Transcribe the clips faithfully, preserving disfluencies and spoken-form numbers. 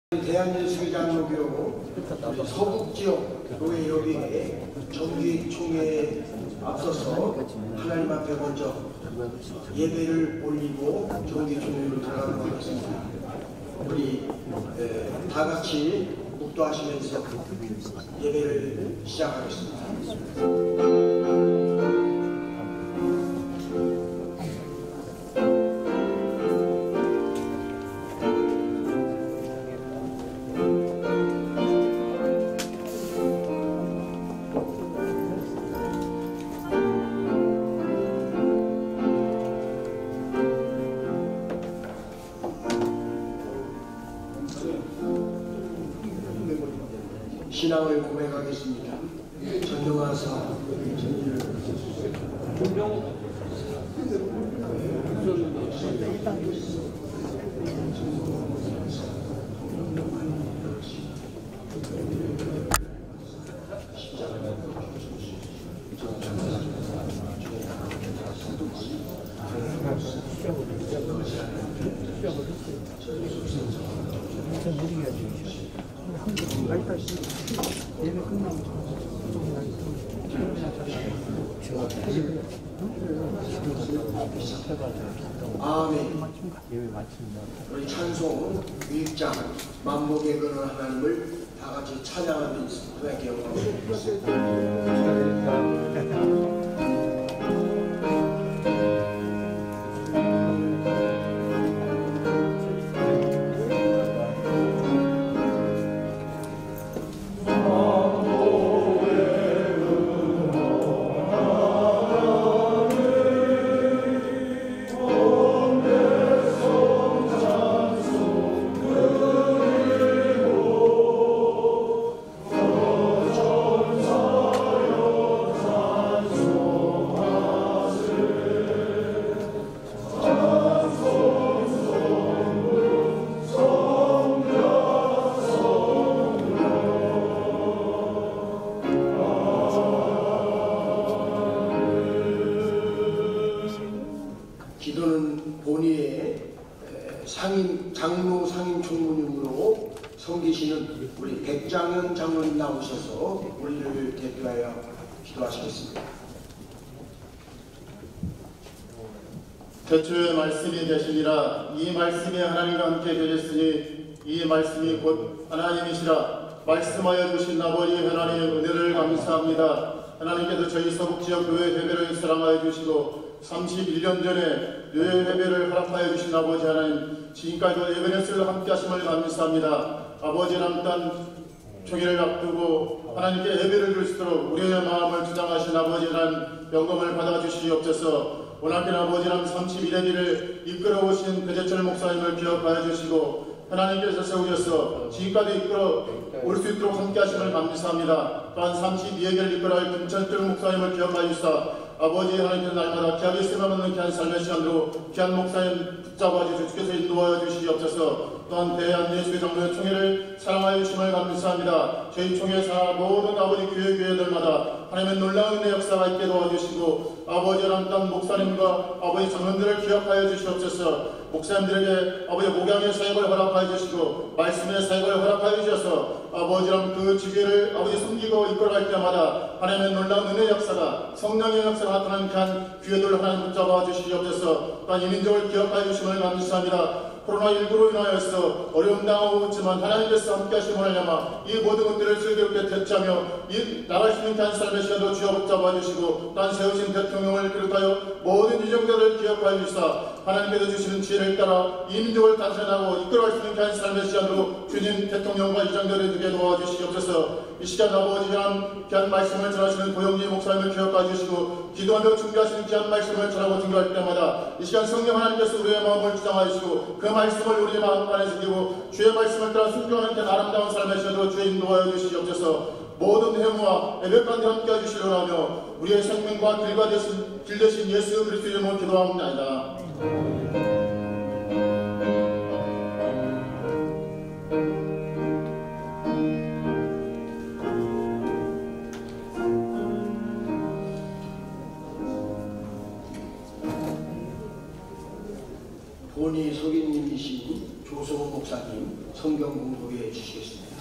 대한예술장로교 서북지역 교회협의회 정기총회에 앞서서 하나님 앞에 먼저 예배를 올리고 정기총회로 들어가도록 하겠습니다. 우리 에, 다 같이 묵도하시면서 예배를 시작하겠습니다. 신앙을 고백하겠습니다. 전능하사 예배 끝나고 아멘. 우리 찬송 일 장 만복의 근원 하나님을 다 같이 찬양하면서 고백해보겠습니다. 기도는 본의의 상임, 장로 상임 총무님으로 섬기시는 우리 백장현 장로님 나오셔서 우리를 대표하여 기도하시겠습니다. 태초에 말씀이 되시니라. 이 말씀이 하나님과 함께 되셨으니 이 말씀이 곧 하나님이시라. 말씀하여 주신 아버지 하나님의 은혜를 감사합니다. 하나님께서 저희 서북지역 교회 회배를 사랑하여 주시고 삼십일 년 전에 교회 회배를 허락하여 주신 아버지 하나님, 지금까지도 에베네스를 함께 하심을 감사합니다. 아버지 하나님 땅 총회를 앞두고 하나님께 예배를 드릴 수 있도록 우리의 마음을 주장하신 아버지 하나님 영광을 받아 주시옵소서. 원하긴 아버지 하나님 삼십일 회 길을 이끌어 오신 배재철 목사님을 기억하여 주시고 하나님께서 세우셔서 지금까지 이끌어 올 수 있도록 함께 하심을 감사합니다. 또한 삼십이 회 길을 이끌어 할 김천철 목사님을 기억하여 주시사 아버지 하나님께서 날마다 귀하게 쓰임없는 귀한 삶의 시간으로 귀한 목사님 붙잡아 주시고 주께서 인도하여 주시옵소서. 또한 대한예수장로회 총회를 사랑하여 주심을 감사합니다. 저희 총회 사 모든 아버지 교회 교회들마다 하나님의 놀라운 은혜 역사가 있게 도와주시고 아버지 하나님 땅 목사님과 아버지 장로들을 기억하여 주시옵소서. 목사님들에게 아버지 목양의 사역을 허락하여 주시고 말씀의 사역을 허락하여 주셔서 아버지랑 그 지교를 아버지 숨기고 이끌어갈 때마다 하나님의 놀라운 은혜 역사가 성령의 역사가 나타나는 귀한 교회들 하나님 붙잡아 주시옵소서. 또한 이 민족을 기억하여 주심을 감사합니다. 코로나십구로 인하여서 어려움 당하고 있지만 하나님께서 함께 하심을 하냐마 이 모든 것들을 슬기롭게 대처하며 이 나라 시민 귀한 삶의 시간도 주여 붙잡아 주시고 딴 세우신 대통령을 비롯하여 모든 유정자를 기억하여 주시사 하나님께서 주시는 지혜를 따라 이 민족을 단련하고 이끌어갈 수 있는 귀한 삶의 시간으로 주님 대통령과 유정자를 두게 도와주시옵소서. 이 시간 아버지 귀한, 귀한 말씀을 전하시는 고영지 목사님을 기억하여 주시고 기도하며 준비하시는 귀한 말씀을 전하고 준비할 때마다 이 시간 성령 하나님께서 우리의 마음을 주장하여 주시고 그 말씀을 우리의 마음 안에 새기고 주의 말씀을 따라 순종하는 그 아름다운 삶의 시간으로 주의 인도하여 주시옵소서. 모든 해무와 예배까지 함께 해주시려 하며 우리의 생명과 길과 되신, 길 되신 예수 그리스도 이름으로 기도합니다. 본이 속인 주인이신 조성호 목사님 성경 공독해 주시겠습니다.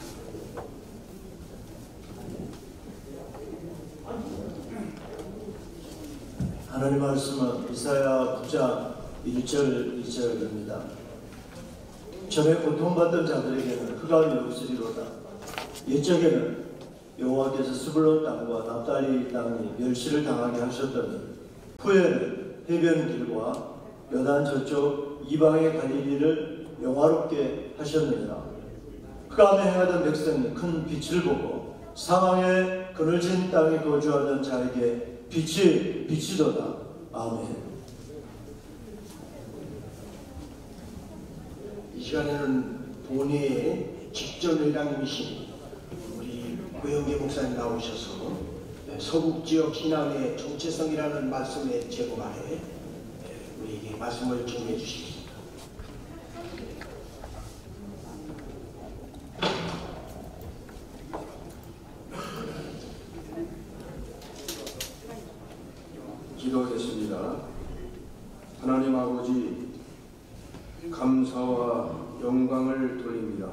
하나님 말씀은 이사야 구 장 일 절 이 절입니다. 전에 고통받던 자들에게는 흑암이 없으리로다. 옛적에는 여호와께서 스불론 땅과 납달리 땅이 멸시를 당하게 하셨더니 후에는 해변길과 요단 저쪽 이방의 갈릴리를 영화롭게 하셨느니라. 흑암에 행하던 백성이 큰 빛을 보고 사망의 그늘진 땅에 거주하던 자에게 빛이 비치도다. 아멘. 이 시간에는 본회의 직전회장님이신 우리 고영계 목사님 나오셔서 서북지역 신앙의 정체성이라는 말씀의 제목하에 우리에게 말씀을 전해 주시겠습니다. 기도하겠습니다. 하나님 아버지, 감사와 영광을 돌립니다.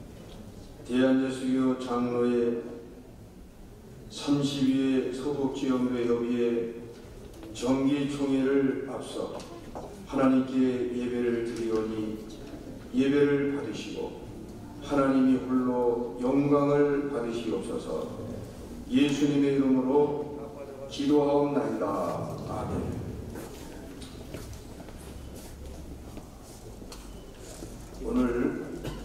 대한예수교 장로의 삼십이 회 서북지역교회 협의회 정기총회를 앞서 하나님께 예배를 드리오니 예배를 받으시고 하나님이 홀로 영광을 받으시옵소서. 예수님의 이름으로 기도하옵나이다. 아멘. 오늘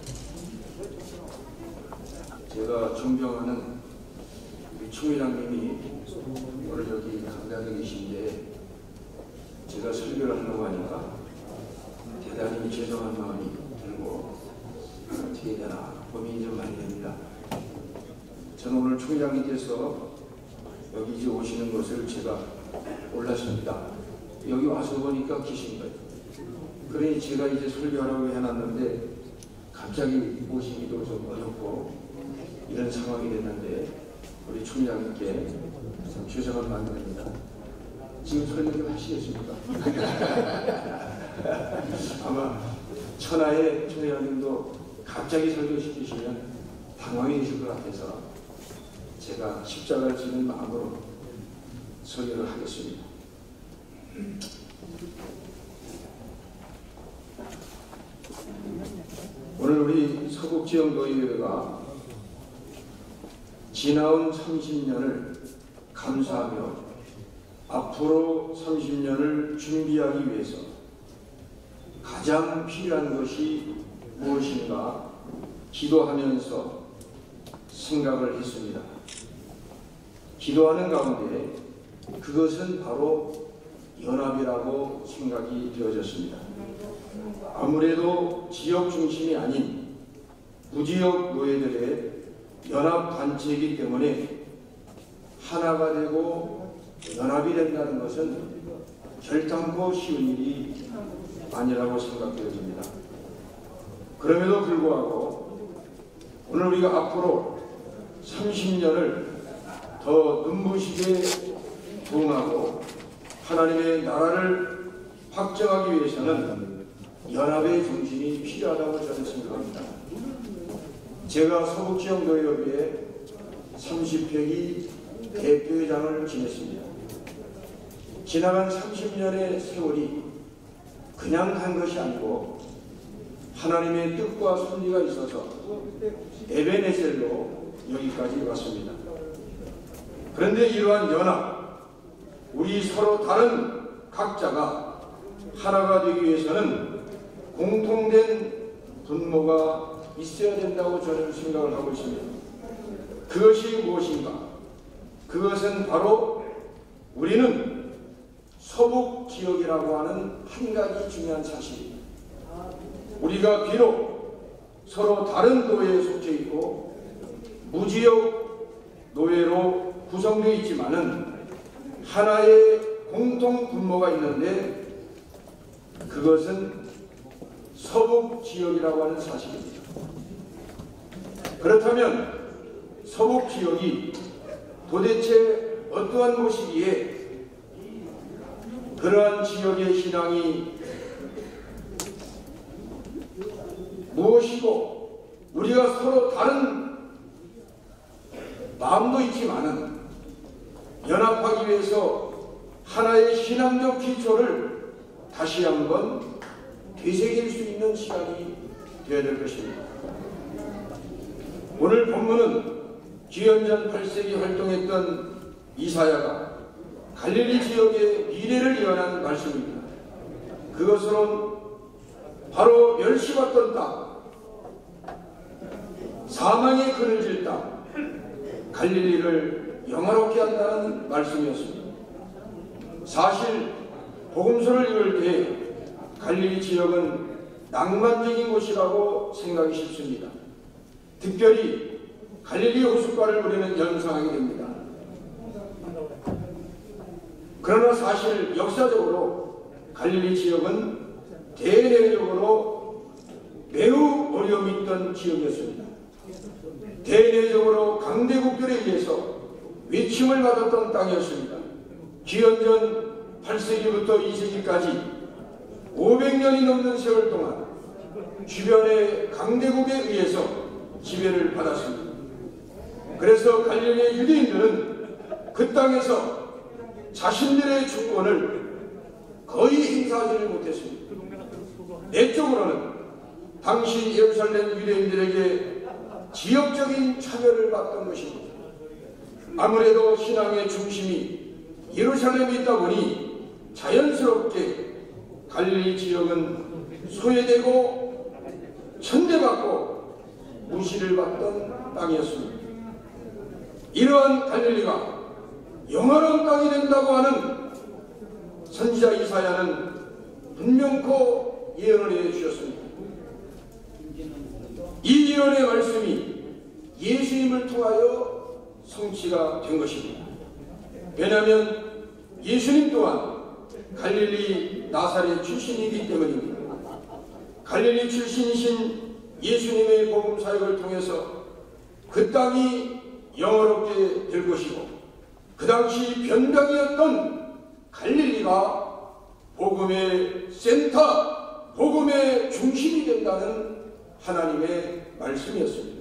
제가 존경하는 우리 총회장님이 오늘 여기 강단에 계신데 제가 설교를 하려고 하니까 대단히 죄송한 마음이 들고 어떻게 해야 되나 고민이 좀 많이 됩니다. 저는 오늘 총회장님께서 여기 이제 오시는 것을 제가 몰랐습니다. 여기 와서 보니까 계신 거예요. 그러니 제가 이제 설교하라고 해놨는데 갑자기 오시기도 좀 어렵고 이런 상황이 됐는데 우리 총장님께 참 죄송한 마음입니다. 지금 설교 좀 하시겠습니까? 아마 천하의 총장님도 갑자기 설교시키시면 당황이 되실 것 같아서 제가 십자가를 지는 마음으로 설교를 하겠습니다. 오늘 우리 서북지역노예회가 지나온 삼십 년을 감사하며 앞으로 삼십 년을 준비하기 위해서 가장 필요한 것이 무엇인가 기도하면서 생각을 했습니다. 기도하는 가운데 그것은 바로 연합이라고 생각이 되어졌습니다. 아무래도 지역 중심이 아닌 무지역 노예들의 연합단체이기 때문에 하나가 되고 연합이 된다는 것은 결단코 쉬운 일이 아니라고 생각되어집니다. 그럼에도 불구하고 오늘 우리가 앞으로 삼십 년을 더 눈부시게 부응하고 하나님의 나라를 확정하기 위해서는 연합의 정신이 필요하다고 저는 생각합니다. 제가 서북지역노예협의회 삼십 회기 대표회장을 지냈습니다. 지나간 삼십 년의 세월이 그냥 간 것이 아니고 하나님의 뜻과 섭리가 있어서 에베네셀로 여기까지 왔습니다. 그런데 이러한 연합, 우리 서로 다른 각자가 하나가 되기 위해서는 공통된 분모가 있어야 된다고 저는 생각을 하고 있습니다. 그것이 무엇인가? 그것은 바로 우리는 서북 지역이라고 하는 한 가지 중요한 사실입니다. 우리가 비록 서로 다른 노예에 속해 있고 무지역 노예로 구성되어 있지만은 하나의 공통 분모가 있는데 그것은 서북 지역이라고 하는 사실입니다. 그렇다면 서북 지역이 도대체 어떠한 곳이기에 그러한 지역의 신앙이 무엇이고 우리가 서로 다른 마음도 있지만은 연합하기 위해서 하나의 신앙적 기초를 다시 한번 되새길 수 있는 시간이 되어야 될 것입니다. 오늘 본문은 기원전 팔 세기 활동했던 이사야가 갈릴리 지역의 미래를 예언한 말씀입니다. 그것으론 바로 멸시받던 땅, 사망의 그늘질 땅, 갈릴리를 영화롭게 한다는 말씀이었습니다. 사실 복음서를 읽을 때 갈릴리 지역은 낭만적인 곳이라고 생각이 쉽습니다. 특별히 갈릴리 호숫가를 우리는 연상하게 됩니다. 그러나 사실 역사적으로 갈릴리 지역은 대내적으로 매우 어려움이 있던 지역이었습니다. 대내적으로 강대국들에 의해서 외침을 받았던 땅이었습니다. 기원전 팔 세기부터 이 세기까지 오백 년이 넘는 세월 동안 주변의 강대국에 의해서 지배를 받았습니다. 그래서 갈릴리의 유대인들은 그 땅에서 자신들의 주권을 거의 행사하지를 못했습니다. 내적으로는 당시 예루살렘 유대인들에게 지역적인 차별을 받던 것입니다. 아무래도 신앙의 중심이 예루살렘에 있다 보니 자연스럽게 갈릴리 지역은 소외되고 천대받고 무시를 받던 땅이었습니다. 이러한 갈릴리가 영원한 땅이 된다고 하는 선지자 이사야는 분명코 예언을 해주셨습니다. 이 예언의 말씀이 예수님을 통하여 성취가 된 것입니다. 왜냐하면 예수님 또한 갈릴리 나사렛 출신이기 때문입니다. 갈릴리 출신이신 예수님의 복음 사역을 통해서 그 땅이 영화롭게 될 것이고 그 당시 변방이었던 갈릴리가 복음의 센터, 복음의 중심이 된다는 하나님의 말씀이었습니다.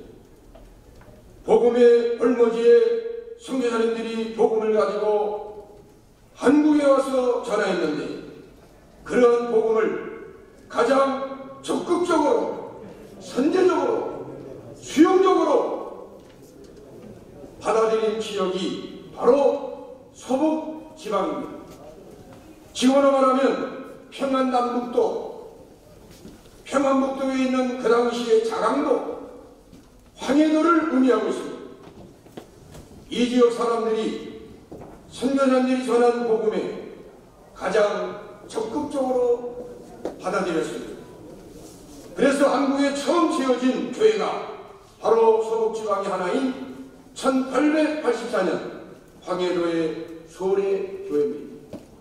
복음의 벌머지에 선교사님들이 복음을 가지고 한국에 와서 전하였는데 그런 복음을 가장 적극적으로 선제적으로 수용적으로 받아들인 지역이 바로 서북 지방입니다. 지금으로 말하면 평안남북도, 평안북도에 있는 그 당시의 자강도, 황해도를 의미하고 있습니다. 이 지역 사람들이 선교사님들이 전한 복음에 가장 적극적으로 받아들였습니다. 그래서 한국에 처음 지어진 교회가 바로 서북지방의 하나인 천팔백팔십사 년 황해도의 소래 교회입니다.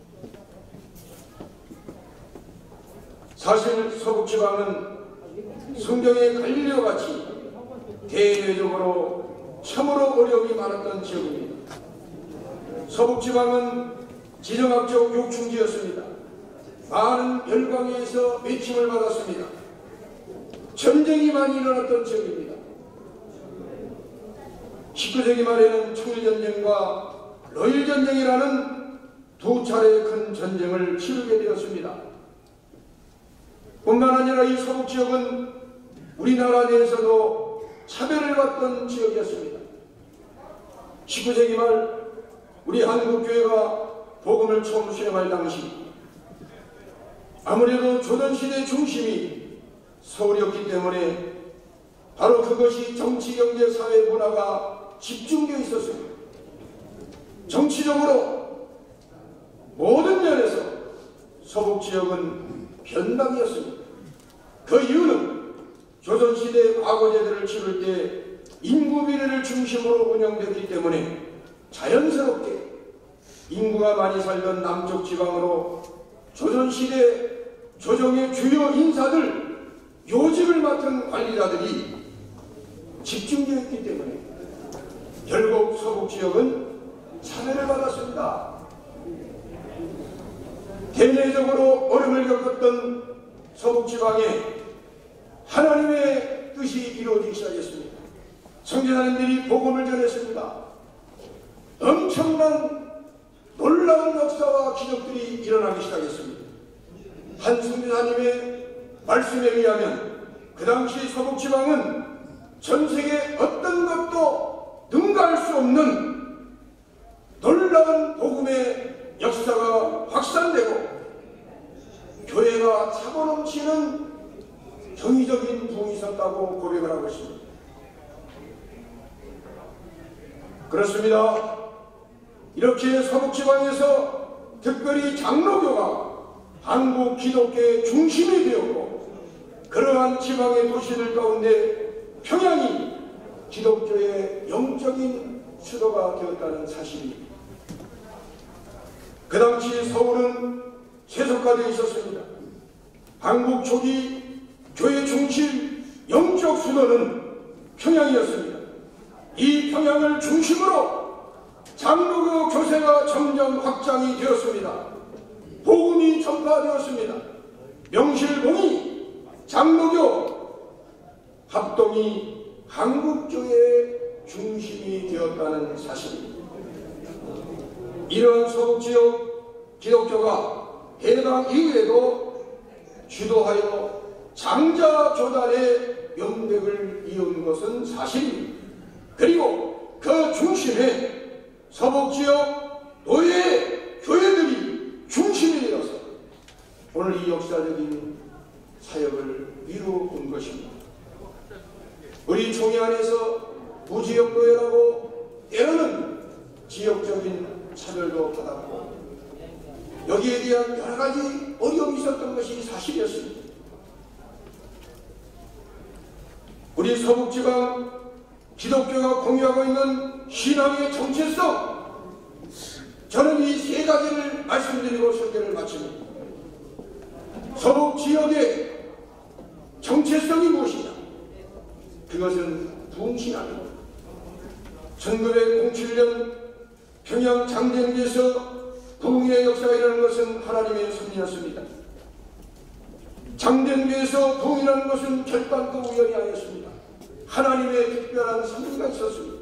사실 서북지방은 성경의 갈릴리와 같이 대외적으로 참으로 어려움이 많았던 지역입니다. 서북지방은 지정학적 요충지였습니다. 많은 열강에 의해서 외침을 받았습니다. 전쟁이 많이 일어났던 지역입니다. 십구 세기 말에는 청일전쟁과 러일전쟁이라는 두 차례의 큰 전쟁을 치르게 되었습니다. 뿐만 아니라 이 서북지역은 우리나라 내에서도 차별을 받던 지역이었습니다. 십구 세기 말 우리 한국교회가 복음을 처음 수행할 당시 아무래도 조선시대 중심이 서울이었기 때문에 바로 그것이 정치, 경제, 사회, 문화가 집중되어 있었습니다. 정치적으로 모든 면에서 서북지역은 변방이었습니다. 그 이유는 조선시대 과거제들을 치를 때 인구 비례를 중심으로 운영됐기 때문에 자연스럽게 인구가 많이 살던 남쪽 지방으로 조선시대 조정의 주요 인사들, 요직을 맡은 관리자들이 집중되어 있기 때문에 결국 서북지역은 차별을 받았습니다. 대내적으로 어려움을 겪었던 서북지방에 하나님의 이루어지기 시작했습니다. 선교사님들이 복음을 전했습니다. 엄청난 놀라운 역사와 기적들이 일어나기 시작했습니다. 한 선교사님의 말씀에 의하면 그 당시 서북지방은 전 세계 어떤 것도 능가할 수 없는 놀라운 복음의 역사가 확산되고 교회가 차고 넘치는 정의적인 부흥이 있었다고 고백을 하고 있습니다. 그렇습니다. 이렇게 서북지방에서 특별히 장로교가 한국 기독교의 중심이 되었고 그러한 지방의 도시들 가운데 평양이 기독교의 영적인 수도가 되었다는 사실입니다. 그 당시 서울은 세속화되어 있었습니다. 한국 초기 교회 중심 영적 수도는 평양이었습니다. 이 평양을 중심으로 장로교 교세가 점점 확장이 되었습니다. 복음이 전파되었습니다. 명실공히 장로교 합동이 한국교회의 중심이 되었다는 사실입니다. 이런 서북지역 기독교가 해방 이후에도 주도하여 장자조단의 명맥을 이은 것은 사실입니다. 그리고 그 중심에 서북지역 노예 교회들이 중심이 되어서 오늘 이 역사적인 사역을 이루어온 것입니다. 우리 총회 안에서 부지역 노예라고 때로는 지역적인 차별도 받았고 여기에 대한 여러 가지 어려움이 있었던 것이 사실이었습니다. 우리 서북지방 기독교가 공유하고 있는 신앙의 정체성, 저는 이 세 가지를 말씀드리고 설교를 마칩니다. 서북지역의 정체성이 무엇이냐? 그것은 부흥신앙입니다. 천구백칠 년 평양 장대에서 부흥의 역사가 일어나는 것은 하나님의 섭리였습니다. 장대교에서 부흥이라는 것은 결단도 우연이 아니었습니다. 하나님의 특별한 섭리가 있었습니다.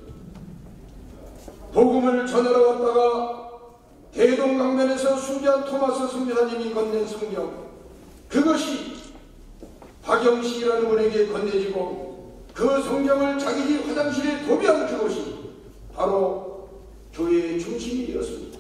복음을 전하러 왔다가 대동강변에서 순교한 토마스 선교사님이 건넨 성경, 그것이 박영식이라는 분에게 건네지고 그 성경을 자기 집 화장실에 도배한 그것이 바로 교회의 중심이 되었습니다.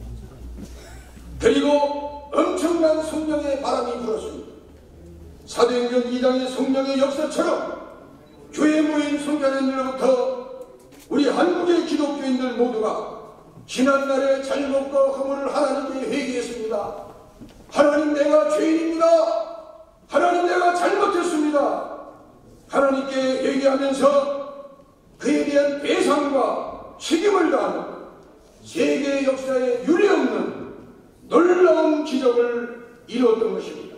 그리고 엄청난 성령의 바람이 불었습니다. 사도행전 이 장의 성령의 역사처럼 교회에 모인 성자님들로부터 우리 한국의 기독교인들 모두가 지난날의 잘못과 허물을 하나님께 회개했습니다. 하나님, 내가 죄인입니다. 하나님, 내가 잘못했습니다. 하나님께 회개하면서 그에 대한 배상과 책임을 다하는 세계 역사에 유례없는 놀라운 기적을 이루었던 것입니다.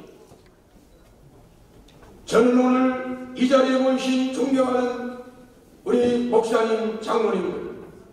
저는 오늘 이 자리에 모이신 존경하는 우리 목사님, 장로님들,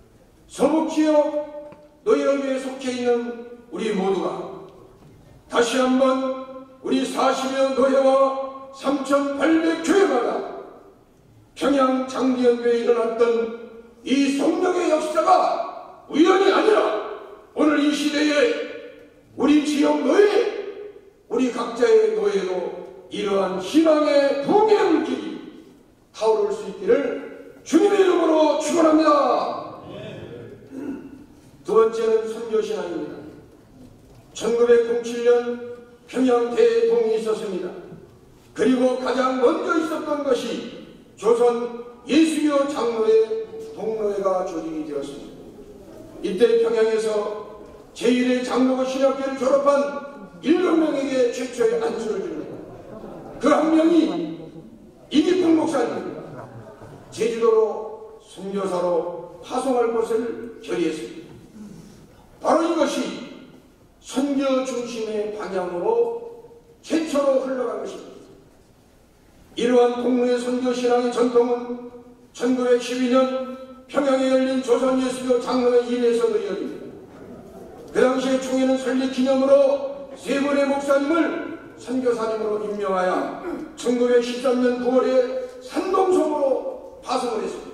서북지역 노예협의회에 속해 있는 우리 모두가 다시 한번 우리 사십여 노예와 삼천팔백 교회마다 평양 장대연교회에 일어났던 이 성령의 역사가 우연이 아니라 오늘 이 시대에 우리 지역 노예, 우리 각자의 노예로 이러한 신앙의 부흥의 물길이 타오를 수 있기를 주님의 이름으로 축원합니다. 두 번째는 선교신앙입니다. 천구백칠 년 평양 대동이 있었습니다. 그리고 가장 먼저 있었던 것이 조선 예수교 장로회 동로회가 조직이 되었습니다. 이때 평양에서 제일의 장로가 신학교를 졸업한 일곱 명에게 최초의 안수를 줍니다. 그 한 명이 이기풍 목사님입니다. 제주도로 선교사로 파송할 것을 결의했습니다. 바로 이것이 선교 중심의 방향으로 최초로 흘러간 것입니다. 이러한 동로의 선교신앙의 전통은 천구백십이 년 평양에 열린 조선 예수교 장로회 일에서도 이어집니다. 그 당시에 총회는 설립 기념으로 세 분의 목사님을 선교사님으로 임명하여 천구백십삼 년 구월에 산동성으로 파송을 했습니다.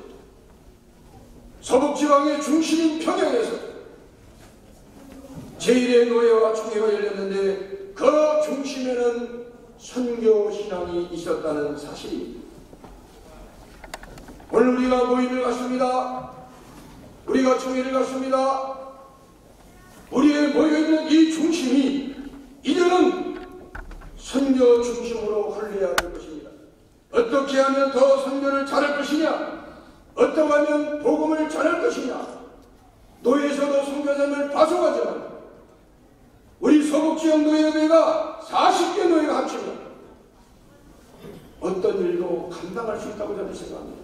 서북지방의 중심인 평양에서 제일의 노예와 총회가 열렸는데 그 중심에는 선교신앙이 있었다는 사실입니다. 오늘 우리가 모임을 갖습니다. 우리가 총회를 갖습니다. 우리의 모여있는 이 중심이 이제는 선교 중심으로 흘러야 될 것입니다. 어떻게 하면 더 선교를 잘할 것이냐, 어떻게 하면 복음을 전할 것이냐. 노예에서도 선교사님을 파송하지만 우리 서북지역 노예회가 사십 개 노예가 합치면 어떤 일도 감당할 수 있다고 저는 생각합니다.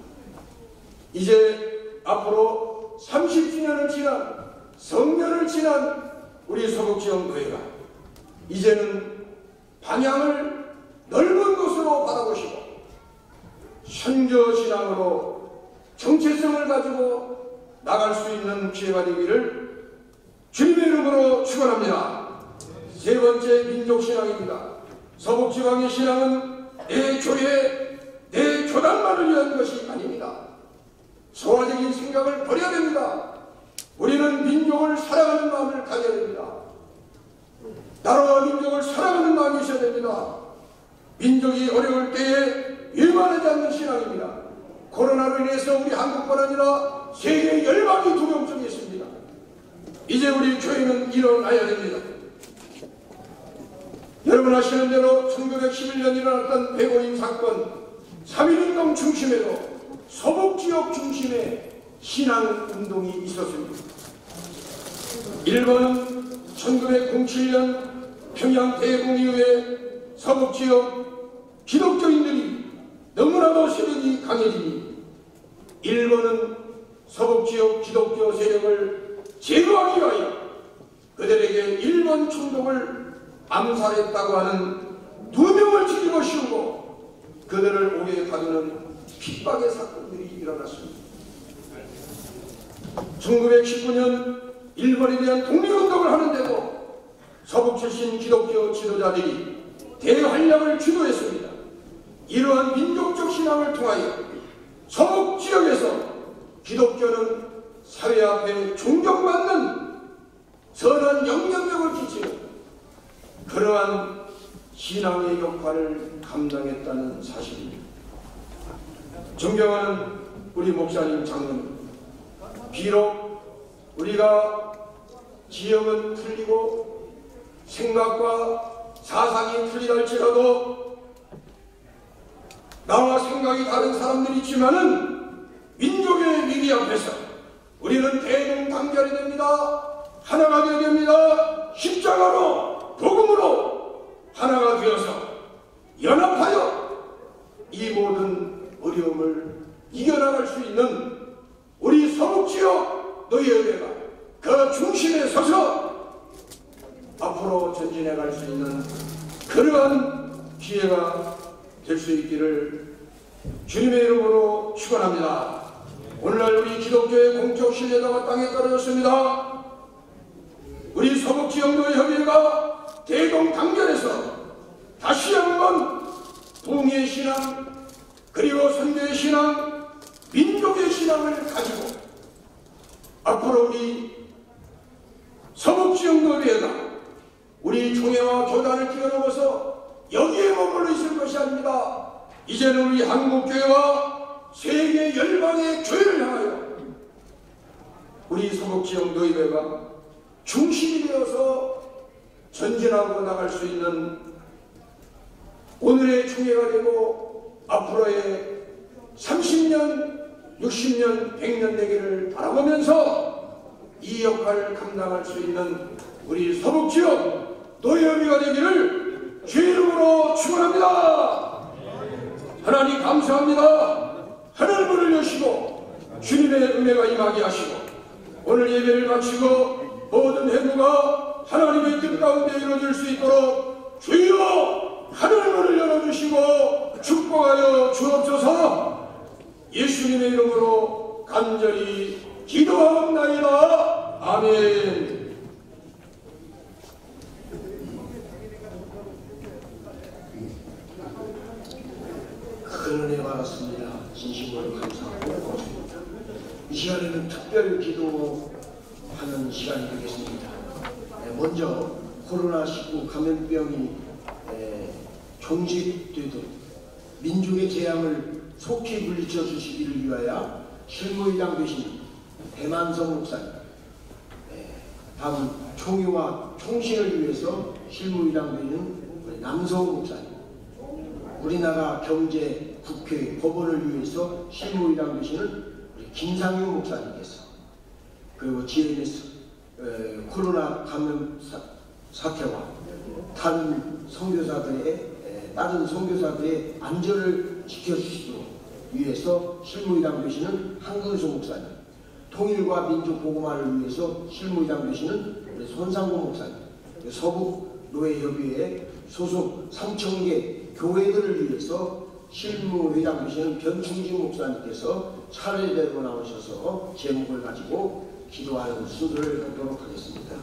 이제 앞으로 삼십 주년을 지난 성년을 지난 우리 서북지역 노예가 이제는 방향을 넓은 곳으로 바라보시고 선교신앙으로 정체성을 가지고 나갈 수 있는 기회가 되기를 주님의 이름으로 축원합니다. 세 번째 민족신앙입니다. 서북지방의 신앙은 내 교회, 내 교단만을 위한 것이 아닙니다. 소화적인 생각을 버려야 됩니다. 우리는 민족을 사랑하는 마음을 가져야 됩니다. 나라와 민족을 사랑하는 마음이 있어야 됩니다. 민족이 어려울 때에 외면하지 않는 신앙입니다. 코로나로 인해서 우리 한국뿐 아니라 세계 열방이 두려움 속에 있습니다. 이제 우리 교회는 일어나야 됩니다. 여러분 아시는 대로 천구백십일 년 일어났던 백오인 사건, 삼일운동 중심에도 서북지역 중심에 신앙운동이 있었습니다. 일본은 천구백칠 년 평양 대공 이후에 서북지역 기독교인들이 너무나도 세력이 강해지니 일본은 서북지역 기독교 세력을 제거하기 위하여 그들에게 일본 총독을 암살했다고 하는 두 명을 죽이고 씌우고 그들을 옥에 가두는 핍박의 사건들이 일어났습니다. 천구백십구 년 일본에 대한 독립운동을 하는데도 서북 출신 기독교 지도자들이 대환란을 주도했습니다. 이러한 민족적 신앙을 통하여 서북 지역에서 기독교는 사회 앞에 존경받는 선한 영향력을 끼치는 그러한 신앙의 역할을 감당했다는 사실입니다. 존경하는 우리 목사님, 장로님, 비록 우리가 지역은 틀리고 생각과 사상이 틀리다 할지라도 나와 생각이 다른 사람들이 있지만은 민족의 위기 앞에서 우리는 대동단결이 됩니다. 하나가 되어야 됩니다. 십자가로 복음으로 하나가 되어서 연합하여 이 모든 어려움을 이겨나갈 수 있는 우리 서북지역 노예회가 그 중심에 서서 앞으로 전진해 갈 수 있는 그러한 기회가 될 수 있기를 주님의 이름으로 축원합니다. 오늘날 우리 기독교의 공적 신뢰도가 땅에 떨어졌습니다. 우리 서북지역 노예협의회가 대동단결해서 다시 한번 동의의 신앙 그리고 선교의 신앙, 민족의 신앙을 가지고 앞으로 우리 서북지역 노예회가 우리 총회와 교단을 뛰어넘어서 여기에 머물러 있을 것이 아닙니다. 이제는 우리 한국교회와 세계 열방의 교회를 향하여 우리 서북지역 노예회가 중심이 되어서 전진하고 나갈 수 있는 오늘의 총회가 되고 앞으로의 삼십 년, 육십 년, 백 년 되기를 바라보면서 이 역할을 감당할 수 있는 우리 서북지역 노예협의회가 되기를 주의 이름으로 축원합니다. 하나님 감사합니다. 하늘문을 여시고 주님의 은혜가 임하게 하시고 오늘 예배를 마치고 모든 회무가 하나님의 뜻 가운데 이루어질 수 있도록 주여 하늘문을 열어주시고 축복하여 주옵소서. 예수님의 이름으로 간절히 기도하옵나이다. 아멘. 큰은혜 받았습니다. 진심으로 감사하고 이 시간에는 특별 기도하는 시간이 되겠습니다. 먼저 코로나 십구 감염병이 종식되도록 민중의 재앙을 속히 물리쳐 주시기를 위하여 실무의장 되신 대만성 목사님, 다음 총유와 총신을 위해서 실무의장 되는 남성우 목사님, 우리나라 경제, 국회, 법원을 위해서 실무의장 되시는 우리 김상윤 목사님께서, 그리고 지엠에스 코로나 감염 사, 사태와 다른 선교사들의 다른 선교사들의 안전을 지켜주시도록 위해서 실무의장 되시는 한근수 목사님, 통일과 민족 보고만을 위해서 실무의장 되시는 우리 손상구 목사님, 서북 노예협의회 소속 삼천 개 교회들을 위해서 실무회장 되시는 변충진 목사님께서 차례대로 나오셔서 제목을 가지고 기도하는 순서를 갖도록 하겠습니다.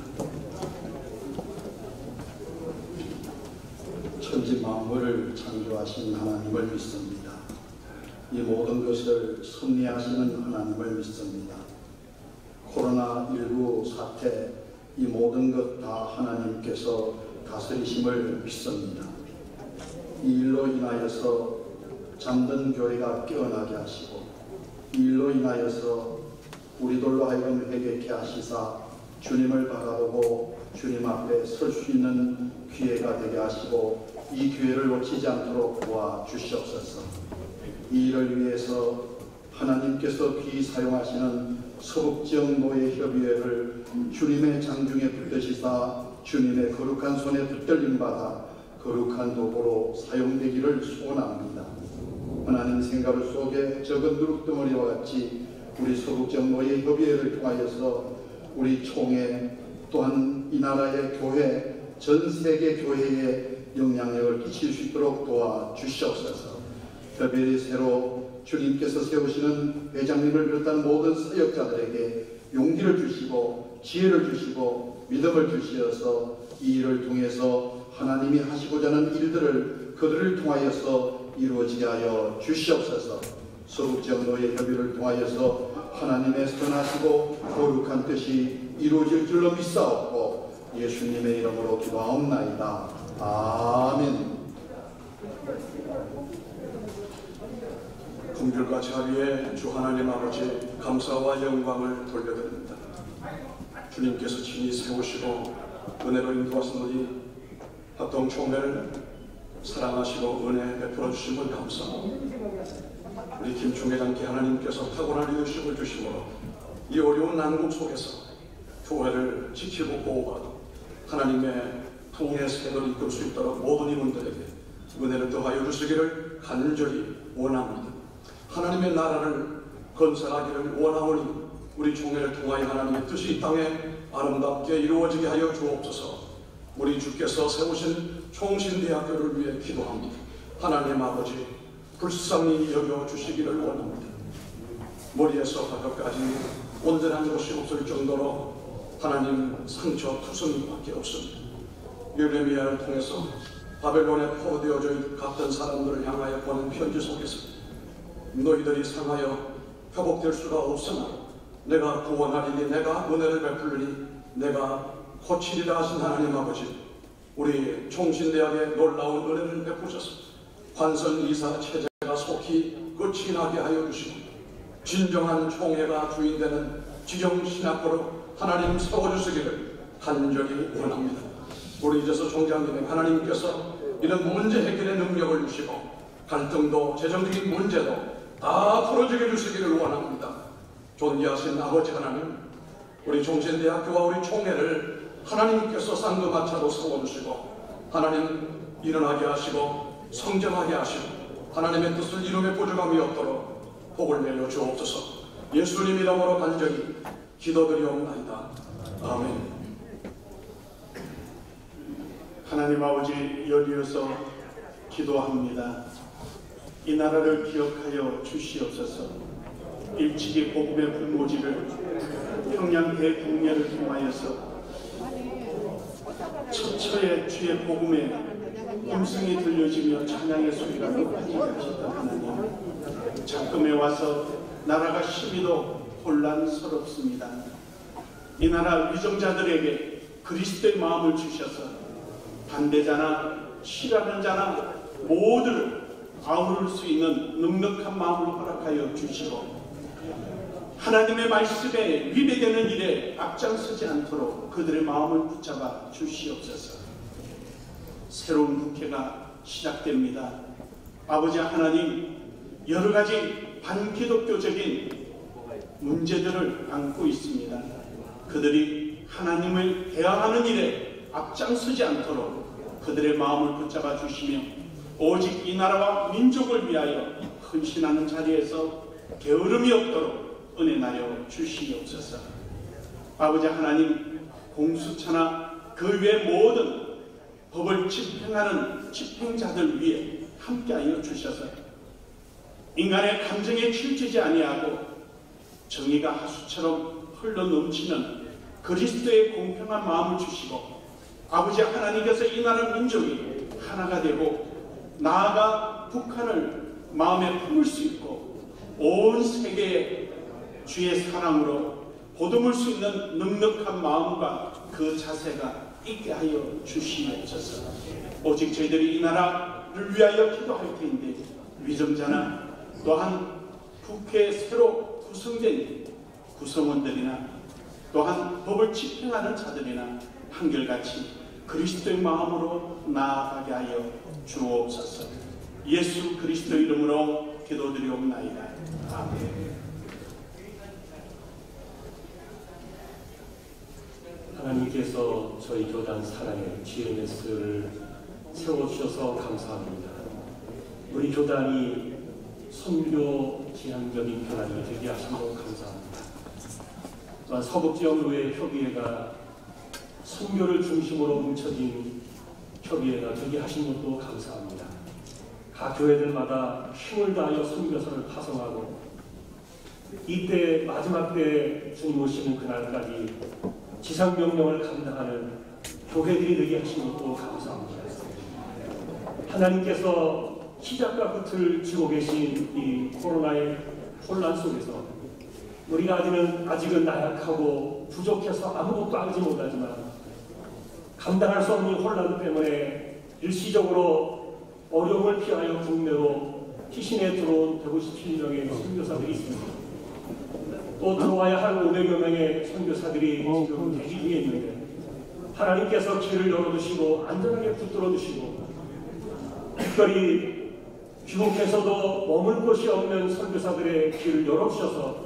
천지 만물을 창조하신 하나님을 믿습니다. 이 모든 것을 섭리하시는 하나님을 믿습니다. 코로나 십구 사태, 이 모든 것 다 하나님께서 다스리심을 믿습니다. 이 일로 인하여서 잠든 교회가 깨어나게 하시고, 이 일로 인하여서 우리들로 하여금 회개케 하시사 주님을 바라보고 주님 앞에 설 수 있는 기회가 되게 하시고, 이 기회를 놓치지 않도록 도와주시옵소서. 이 일을 위해서 하나님께서 귀히 사용하시는 서북지역 노예협의회를 주님의 장중에 붙드시사 주님의 거룩한 손에 붙들림 받아 거룩한 도구로 사용되기를 소원합니다. 하나님 생각 속에 적은 누룩덩어리와 같이 우리 서북지역 노예협의회를 통하여서 우리 총회 또한 이 나라의 교회, 전 세계 교회에 영향력을 끼칠 수 있도록 도와주시옵소서. 특별히 새로 주님께서 세우시는 회장님을 비롯한 모든 사역자들에게 용기를 주시고 지혜를 주시고 믿음을 주시어서 이 일을 통해서 하나님이 하시고자 하는 일들을 그들을 통하여서 이루어지게 하여 주시옵소서. 서북지역 노예협의회를 통하여서 하나님의 선하시고 거룩한 뜻이 이루어질 줄로 믿사옵고 예수님의 이름으로 기도하옵나이다. 아멘. 긍휼과 자비에 주 하나님 아버지 감사와 영광을 돌려드립니다. 주님께서 친히 세우시고 은혜로 인도하시노니 합동총회를 사랑하시고 은혜 베풀어 주심을 감사하고, 우리 김총회장께 하나님께서 탁월한 리더십을 주심으로 이 어려운 난국 속에서 교회를 지키고 보호하고 하나님의 통일의 세대를 이끌 수 있도록 모든 이분들에게 은혜를 더하여 주시기를 간절히 원합니다. 하나님의 나라를 건설하기를 원하오니 우리 총회를 통하여 하나님의 뜻이 이 땅에 아름답게 이루어지게 하여 주옵소서. 우리 주께서 세우신 총신대학교를 위해 기도합니다. 하나님 아버지 불쌍히 여겨주시기를 원합니다. 머리에서 발끝까지 온전한 곳이 없을 정도로 하나님 상처 투성이밖에 없습니다. 예레미야를 통해서 바벨론에 포로되어져 갔던 사람들을 향하여 보낸 편지 속에서 너희들이 상하여 회복될 수가 없으나 내가 구원하리니 내가 은혜를 베풀리니 내가 고치리라 하신 하나님 아버지, 우리 총신대학에 놀라운 은혜를 베푸셔서 관선 이사 체제가 속히 끝이 나게 하여 주시고 진정한 총회가 주인되는 지정신학교로 하나님 세워주시기를 간절히 원합니다. 우리 이제서 총장님의 하나님께서 이런 문제 해결의 능력을 주시고 갈등도 재정적인 문제도 다 풀어지게 해주시기를 원합니다. 존귀하신 아버지 하나님, 우리 종신대학교와 우리 총회를 하나님께서 쌍두마차로 세워주시고 하나님 일어나게 하시고 성장하게 하시고 하나님의 뜻을 이름에 부족함이 없도록 복을 내려 주옵소서. 예수님 이름으로 간절히 기도드리옵나이다. 아멘. 하나님 아버지 열리어서 기도합니다. 이 나라를 기억하여 주시옵소서. 일찍이 복음의 불모지를 평양 대국례를 통하여서 처처의 주의 복음의 음성이 들려지며 찬양의 소리가 높아지게 하시던 하나님, 작금에 와서 나라가 심히도 혼란스럽습니다. 이 나라 위정자들에게 그리스도의 마음을 주셔서 반대자나 싫어하는 자나 모두를 아우를 수 있는 넉넉한 마음을 허락하여 주시고, 하나님의 말씀에 위배되는 일에 앞장서지 않도록 그들의 마음을 붙잡아 주시옵소서. 새로운 국회가 시작됩니다. 아버지 하나님, 여러 가지 반기독교적인 문제들을 안고 있습니다. 그들이 하나님을 대항하는 일에 앞장서지 않도록 그들의 마음을 붙잡아 주시며, 오직 이 나라와 민족을 위하여 헌신하는 자리에서 게으름이 없도록 은혜 나여 주시옵소서. 아버지 하나님, 공수처나 그 외 모든 법을 집행하는 집행자들 위해 함께하여 주셔서 인간의 감정에 치우치지 아니하고 정의가 하수처럼 흘러넘치는 그리스도의 공평한 마음을 주시고, 아버지 하나님께서 이 나라 민족이 하나가 되고 나아가 북한을 마음에 품을 수 있고 온 세계에 주의 사랑으로 보듬을 수 있는 넉넉한 마음과 그 자세가 있게 하여 주시옵소서. 오직 저희들이 이 나라를 위하여 기도할 텐데, 위정자나 또한 국회에 새로 구성된 구성원들이나 또한 법을 집행하는 자들이나 한결같이 그리스도의 마음으로 나아가게 하여 주옵소서. 예수 그리스도 이름으로 기도드리옵나이다. 아멘. 하나님께서 저희 교단 사랑의 지엠에스를 세워주셔서 감사합니다. 우리 교단이 선교 지향적인 교단이 되게 하신 것 감사합니다. 또한 서북지역의회 협의회가 선교를 중심으로 뭉쳐진 협의회가 되게 하신 것도 감사합니다. 각 교회들마다 힘을 다하여 선교사를 파송하고 이때 마지막 때 주님 오시는 그날까지 지상명령을 감당하는 교회들이 되게 하신 것도 감사합니다. 하나님께서 시작과 끝을 쥐고 계신 이 코로나의 혼란 속에서 우리가 아직은, 아직은 나약하고 부족해서 아무것도 알지 못하지만 감당할 수 없는 혼란 때문에 일시적으로 어려움을 피하여 국내로 피신에 들어온 백오십칠 명의 선교사들이 있습니다. 또 들어와야 할 오백여 명의 선교사들이 지금 대기 중에 있는데, 하나님께서 길을 열어두시고 안전하게 붙들어 두시고, 특별히 귀국해서도 머물 곳이 없는 선교사들의 길을 열어주셔서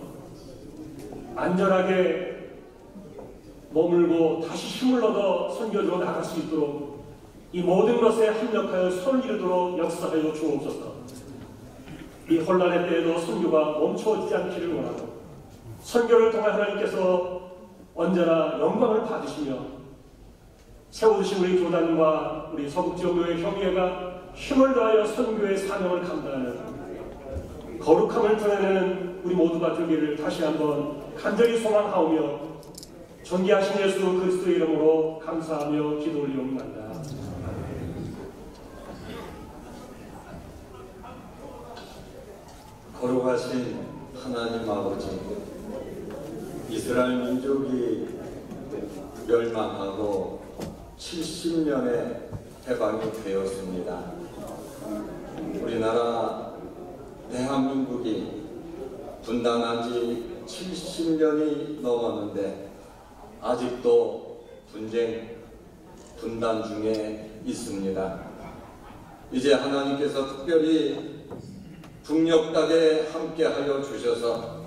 안전하게 머물고 다시 힘을 얻어 선교지로 나갈 수 있도록 이 모든 것에 합력하여 손을 이루도록 역사하여 주옵소서. 이 혼란의 때에도 선교가 멈춰지지 않기를 원하고, 선교를 통해 하나님께서 언제나 영광을 받으시며 세워주신 우리 교단과 우리 서북지역교회 협의회가 힘을 다하여 선교의 사명을 감당하는 거룩함을 드러내는 우리 모두가 되기를 다시 한번 간절히 소망하오며, 존귀하신 예수 그리스도의 이름으로 감사하며 기도 올리옵나이다. 거룩하신 하나님 아버지, 이스라엘 민족이 멸망하고 칠십 년의 해방이 되었습니다. 우리나라 대한민국이 분단한 지 칠십 년이 넘었는데 아직도 분쟁, 분단 중에 있습니다. 이제 하나님께서 특별히 북녘 땅에 함께하여 주셔서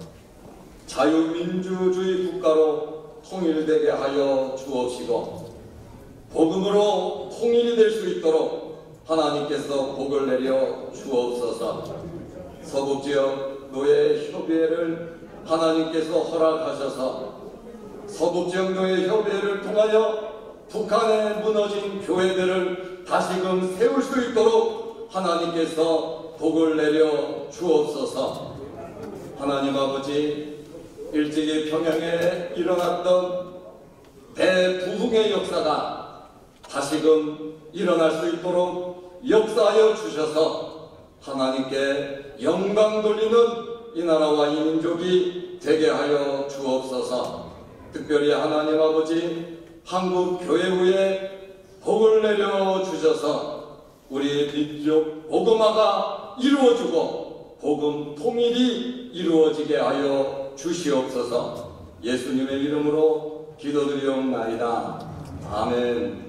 자유민주주의 국가로 통일되게 하여 주옵시고, 복음으로 통일이 될 수 있도록 하나님께서 복을 내려 주옵소서. 서북지역 노예협의회를 하나님께서 허락하셔서 서북지역 노예협의회를 통하여 북한에 무너진 교회들을 다시금 세울 수 있도록 하나님께서 복을 내려 주옵소서. 하나님 아버지, 일제히 평양에 일어났던 대부흥의 역사가 다시금 일어날 수 있도록 역사하여 주셔서 하나님께 영광 돌리는 이 나라와 이 민족이 되게 하여 주옵소서. 특별히 하나님 아버지 한국 교회 위에 복을 내려 주셔서 우리 민족 복음화가 이루어지고 복음 통일이 이루어지게 하여 주시옵소서. 예수님의 이름으로 기도드리옵나이다. 아멘.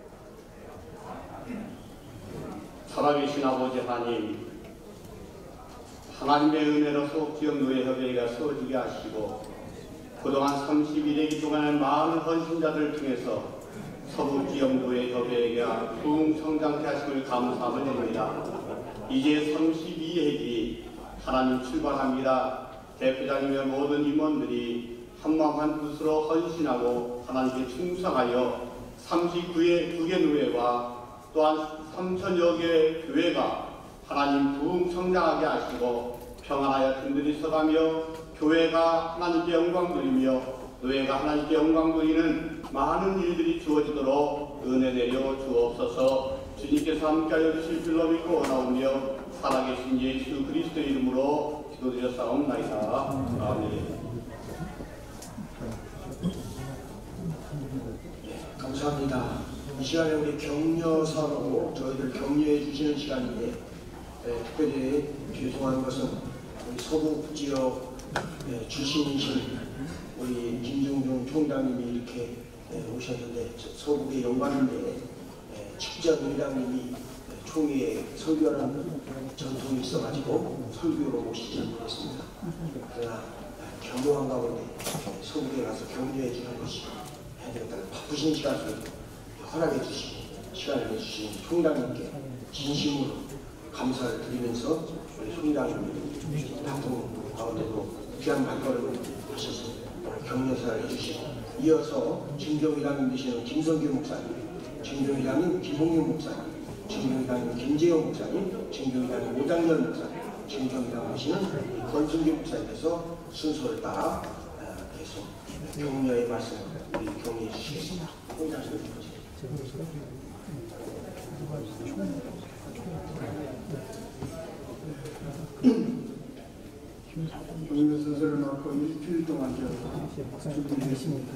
살아계신 아버지 하나님, 하나님의 은혜로 서북지역노예 협의회가 세워지게 하시고 그동안 삼십일 회기 동안의 많은 헌신자들을 통해서 서북지역노예 협의회가 부흥성장케 하심을 감사함을 드립니다. 이제 삼십이 회기 하나님 출발합니다. 대표장님의 모든 임원들이 한마음 한뜻으로 헌신하고 하나님께 충성하여 삼십구 회 두 개 노예와 또한 삼천여 개 교회가 하나님 부흥 성장하게 하시고 평안하여 든든히 서가며 교회가 하나님께 영광 돌리며 노예가 하나님께 영광 돌리는 많은 일들이 주어지도록 은혜 내려 주옵소서. 주님께서 함께하여 주실 줄로 믿고 원하오며 살아계신 예수 그리스도의 이름으로 기도드렸사옵나이다. 아멘. 감사합니다. 이 시간에 우리 격려사로 저희들 격려해 주시는 시간인데 에, 특별히 죄송한 것은 우리 서북 지역 에, 출신이신 우리 김중중 총장님이 이렇게 에, 오셨는데 서북의 영광인데 에, 직접 회장님이 총회에 설교하는 전통이 있어가지고 설교로 모시지 못했습니다. 그러나 격려한 가운데 서북에 가서 격려해 주는 것이 해야 되겠다는 바쁘신 시간 속에 허락해 주시고 시간을 내주신 총장님께 진심으로 감사를 드리면서 우리 총장님 바쁜 가운데도 귀한 발걸음을 하셔서 격려사를 해주시고 이어서 진경회장님 되시는 김성규 목사님, 진경회장님 김홍윤 목사님, 진경회장님 김재용 목사님, 진경회장님 오장렬 목사님, 진경회장 되시는 권순규 목사님께서 순서를 따라 계속 격려의 말씀을 우리 격려해 주시겠습니다. 총장님 주시겠습니다. 종교 순서를 맡고 일주일 동안 준비했습니다.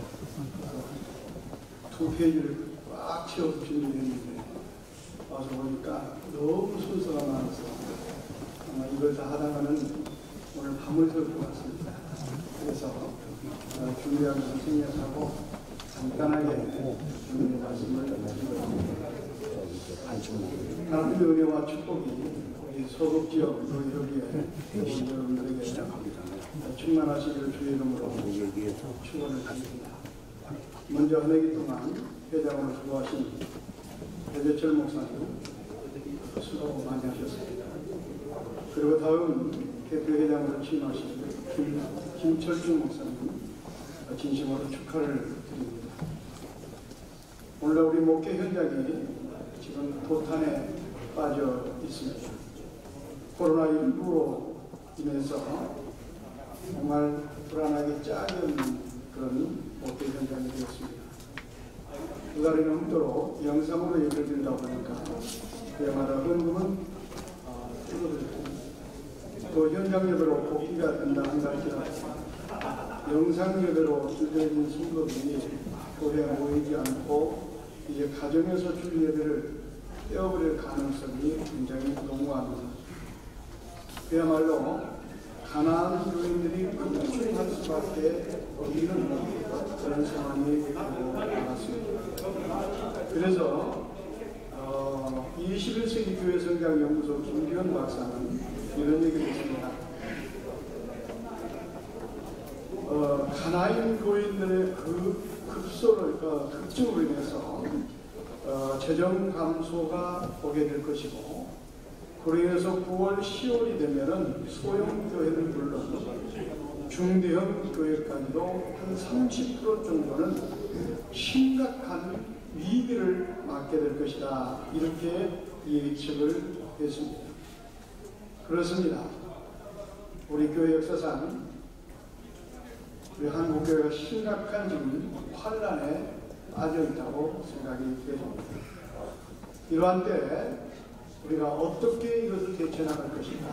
두 페이지를 꽉 채워서 준비했는데 와서 보니까 너무 순서가 많아서 아마 이걸 다 하다가는 오늘 밤을 새울 것 같습니다. 그래서 준비하면서 생략하고 간단하게 주님의 말씀을 드리겠습니다. 하나님의 은혜와 축복이 우리 서북지역 노예협의회 여러분들에게 충만하시기를 주의 이름으로 축원을 드립니다. 먼저 한 해기 동안 회장으로 수고하신 배재철 목사님 수고 많이 하셨습니다. 그리고 다음 대표회장으로 취임하신 김, 김철중 목사님 진심으로 축하를 드립니다. 오늘 우리 목회 현장이 지금 도탄에 빠져 있습니다. 코로나십구로 인해서 정말 불안하게 작은 그런 목회 현장이 되었습니다. 그날에는 흠도록 영상으로 예배를 드리다 보니까 그야말로 헌금은 줄어들고 또 현장 예배로 복귀가 된다 한다 할지라도 영상 예배로 줄여진 성도들이 교회에 모이지 않고 이제 가정에서 줄 예배를 떼어버릴 가능성이 굉장히 농후합니다. 그야말로 가난한 교인들이 급증할 수밖에 없는 그런 상황이 되고 나왔습니다. 그래서 어, 이십일 세기 교회 성장 연구소 김기현 박사는 이런 얘기를 했습니다. 어, 가난한 교인들의 그 급소를 어, 급증으로 인해서 어, 재정 감소가 오게 될 것이고, 그로 인해서 구월, 시월이 되면은 소형 교회를 물론 중대형 교회까지도 한 삼십 퍼센트 정도는 심각한 위기를 맞게 될 것이다. 이렇게 예측을 했습니다. 그렇습니다. 우리 교회 역사상 우리 한국교회가 심각한 지금 환란에 빠져 있다고 생각이 됩니다. 이러한 때 우리가 어떻게 이것을 대처나갈 것인가.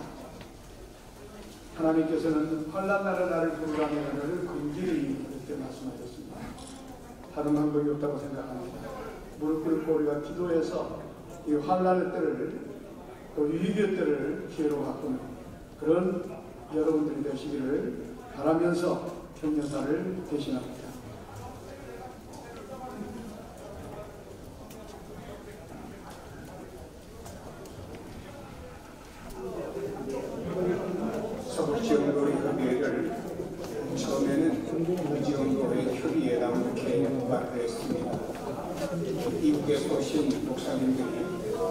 하나님께서는 환난 날에 나를 부르라는 근질히 그때 말씀하셨습니다. 다른 방법이 없다고 생각합니다. 무릎 꿇고 우리가 기도해서 이 환난의 때를 또 위기의 때를 기회로 바꾸는 그런 여러분들이 되시기를 바라면서 경련사를 대신합니다. 서북지원도의 협의회를 처음에는 무지원도의 협의회라고 이렇게 발표했습니다. 이국에서 오신 목사님들이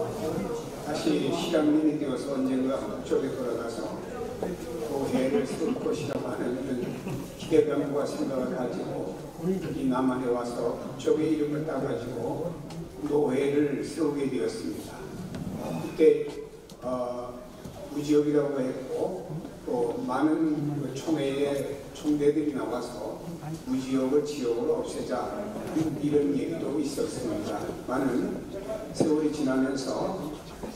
다시 실향민이 되어서 언젠가 북쪽에 돌아가서 교회를 세울 것이라고 하는 기대감과 생각을 가지고 이 남한에 와서 북쪽의 이름을 따가지고 노회를 세우게 되었습니다. 그때 어, 무지역이라고 했고 또 많은 그 총회의 총대들이 나와서 무지역을 지역으로 없애자 이런 얘기도 있었습니다. 많은 세월이 지나면서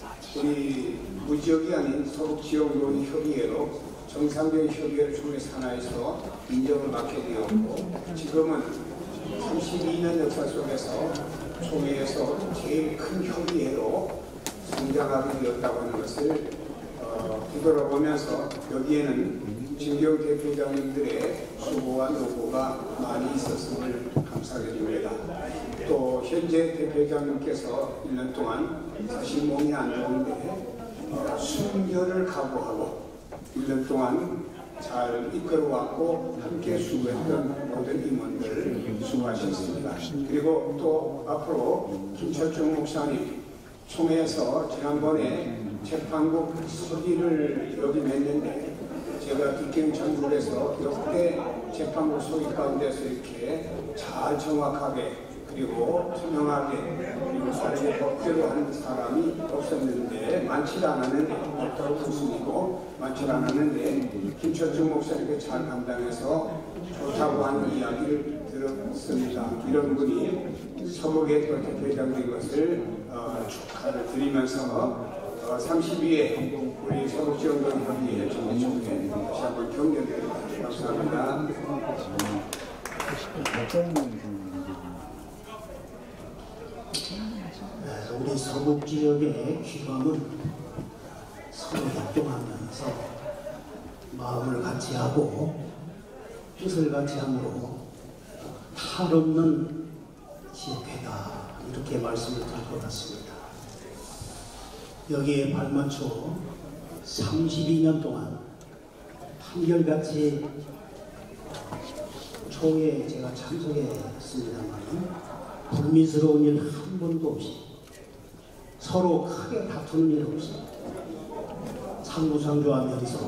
우리 무지역이 아닌 서북지역노인 협의회로 정상적인 협의회를 총회 산하에서 인정을 받게 되었고 지금은 삼십이 년 역사 속에서 총회에서 제일 큰 협의회로 성장하게 되었다고 하는 것을 어, 뒤돌아보면서 여기에는 진경 대표장님들의 수고와 노고가 많이 있었음을 감사드립니다. 또 현재 대표장님께서 일 년 동안 사실 몸이 안 좋은데 어, 순결을 각오하고 일 년 동안 잘 이끌어왔고 함께 수고했던 모든 임원들 수고하셨습니다. 그리고 또 앞으로 김철중 목사님 총회에서 지난번에 재판국 서기를 여기 냈는데 제가 뒷경 전국에서 역대 재판국 서기 가운데서 이렇게 잘 정확하게 그리고 투명하게 그리고 사례의 법대로 하는 사람이 없었는데 많지 않았는데 없다고 웃음이고 많지 않았는데 김철중 목사님께 잘 감당해서 좋다고 하는 이야기를 들었습니다. 이런 분이 서북의 또 대표장된 것을 어, 축하를 드리면서 어, 삼십이 회 우리 서북지원동협의회 정례총회 다시 한번 격려드립니다. 감사합니다. 우리 서북 지역의 귀감은 서로 협동하면서 마음을 같이 하고 뜻을 같이 함으로 탈없는 지역회다 이렇게 말씀을 드릴 것 같습니다. 여기에 발맞춰 삼십이 년 동안 한결같이 초에 제가 참석했습니다만 불미스러운 일 한 번도 없이 서로 크게 다투는 일 없이 상부상조하면서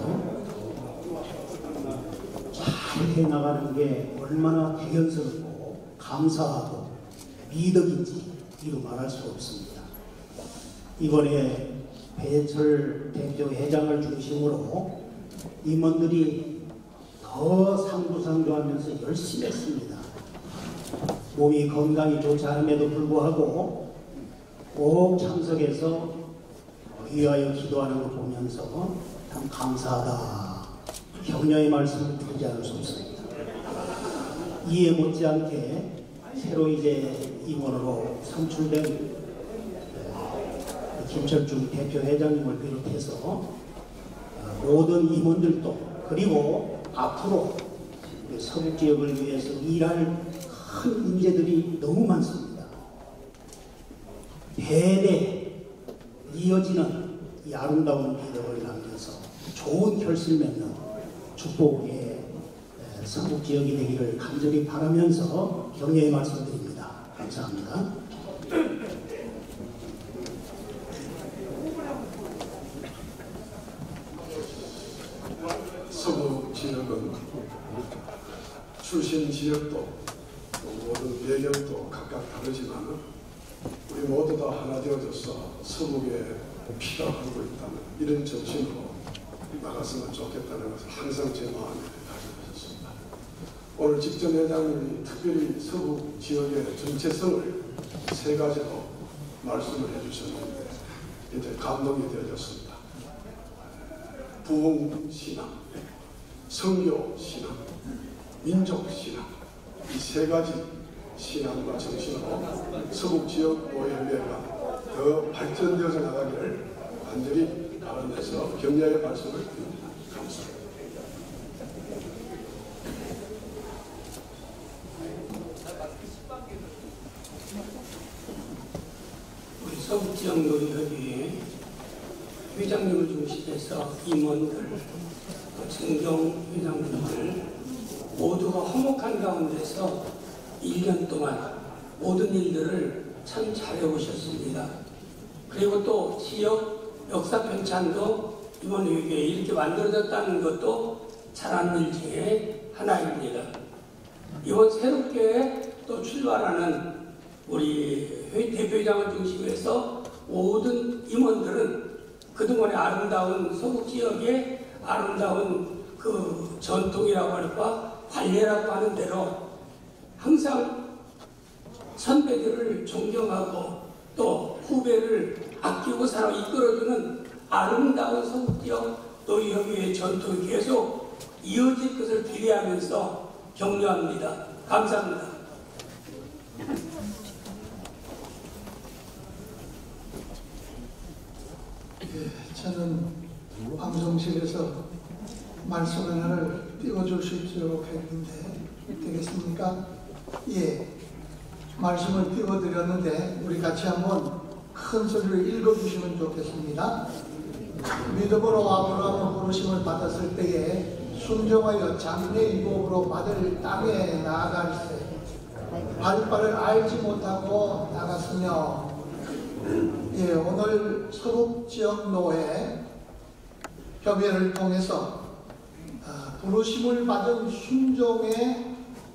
잘 해나가는 게 얼마나 대견스럽고 감사하고 미덕인지 이루 말할 수 없습니다. 이번에 배철 대표 회장을 중심으로 임원들이 더 상부상조하면서 열심히 했습니다. 몸이 건강이 좋지 않음에도 불구하고 꼭 참석해서 위하여 기도하는 걸 보면서 참 감사하다. 격려의 말씀을 드리지 않을 수 없습니다. 이에 못지않게 새로 이제 임원으로 선출된 김철중 대표 회장님을 비롯해서 모든 임원들도 그리고 앞으로 서북 지역을 위해서 일할 큰 인재들이 너무 많습니다. 대대 이어지는 이 아름다운 미덕을 남겨서 좋은 결실 맺는 축복의 서북 지역이 되기를 간절히 바라면서 격려의 말씀드립니다. 감사합니다. 서북 지역은 출신 지역도 모든 배경도 각각 다르지만 우리 모두 다 하나 되어져서 서북에 피가 흐르고 있다는 이런 정신으로 나갔으면 좋겠다는 것을 항상 제 마음에 가지고 있었습니다. 오늘 직전 회장님이 특별히 서북 지역의 정체성을 세 가지로 말씀을 해주셨는데 이제 감동이 되어졌습니다. 부흥신앙, 성교신앙, 민족신앙 이 세 가지 신앙과 정신으로 서북지역 노예협의회가 더 발전되어서 나가기를 간절히 바라면서 격려의 말씀을 드립니다. 감사합니다. 우리 서북지역 노예협의회 회장님을 중심해서 임원들, 증경 회장님들 모두가 화목한 가운데서 일 년 동안 모든 일들을 참 잘해오셨습니다. 그리고 또 지역 역사 편찬도 이번 회계에 이렇게 만들어졌다는 것도 잘한 일 중에 하나입니다. 이번 새롭게 또 출발하는 우리 대표회장을 중심해서 모든 임원들은 그동안의 아름다운 서북지역의 아름다운 그 전통이라고 할까 관례라고 하는 대로 항상 선배들을 존경하고 또 후배를 아끼고 살아 이끌어주는 아름다운 서북지역 노예협의회 전통이 계속 이어질 것을 기대하면서 격려합니다. 감사합니다. 예, 저는 방송실에서 말씀 하나를 띄워줄 수 있도록 했는데 되겠습니까? 예, 말씀을 띄워드렸는데 우리 같이 한번 큰 소리를 읽어주시면 좋겠습니다. 믿음으로 아브라함은 부르심을 받았을 때에 순종하여 장래 유업으로 받을 땅에 나아갈세 발바를 알지 못하고 나갔으며. 예, 오늘 서북지역노회 협의회를 통해서 부르심을 받은 순종의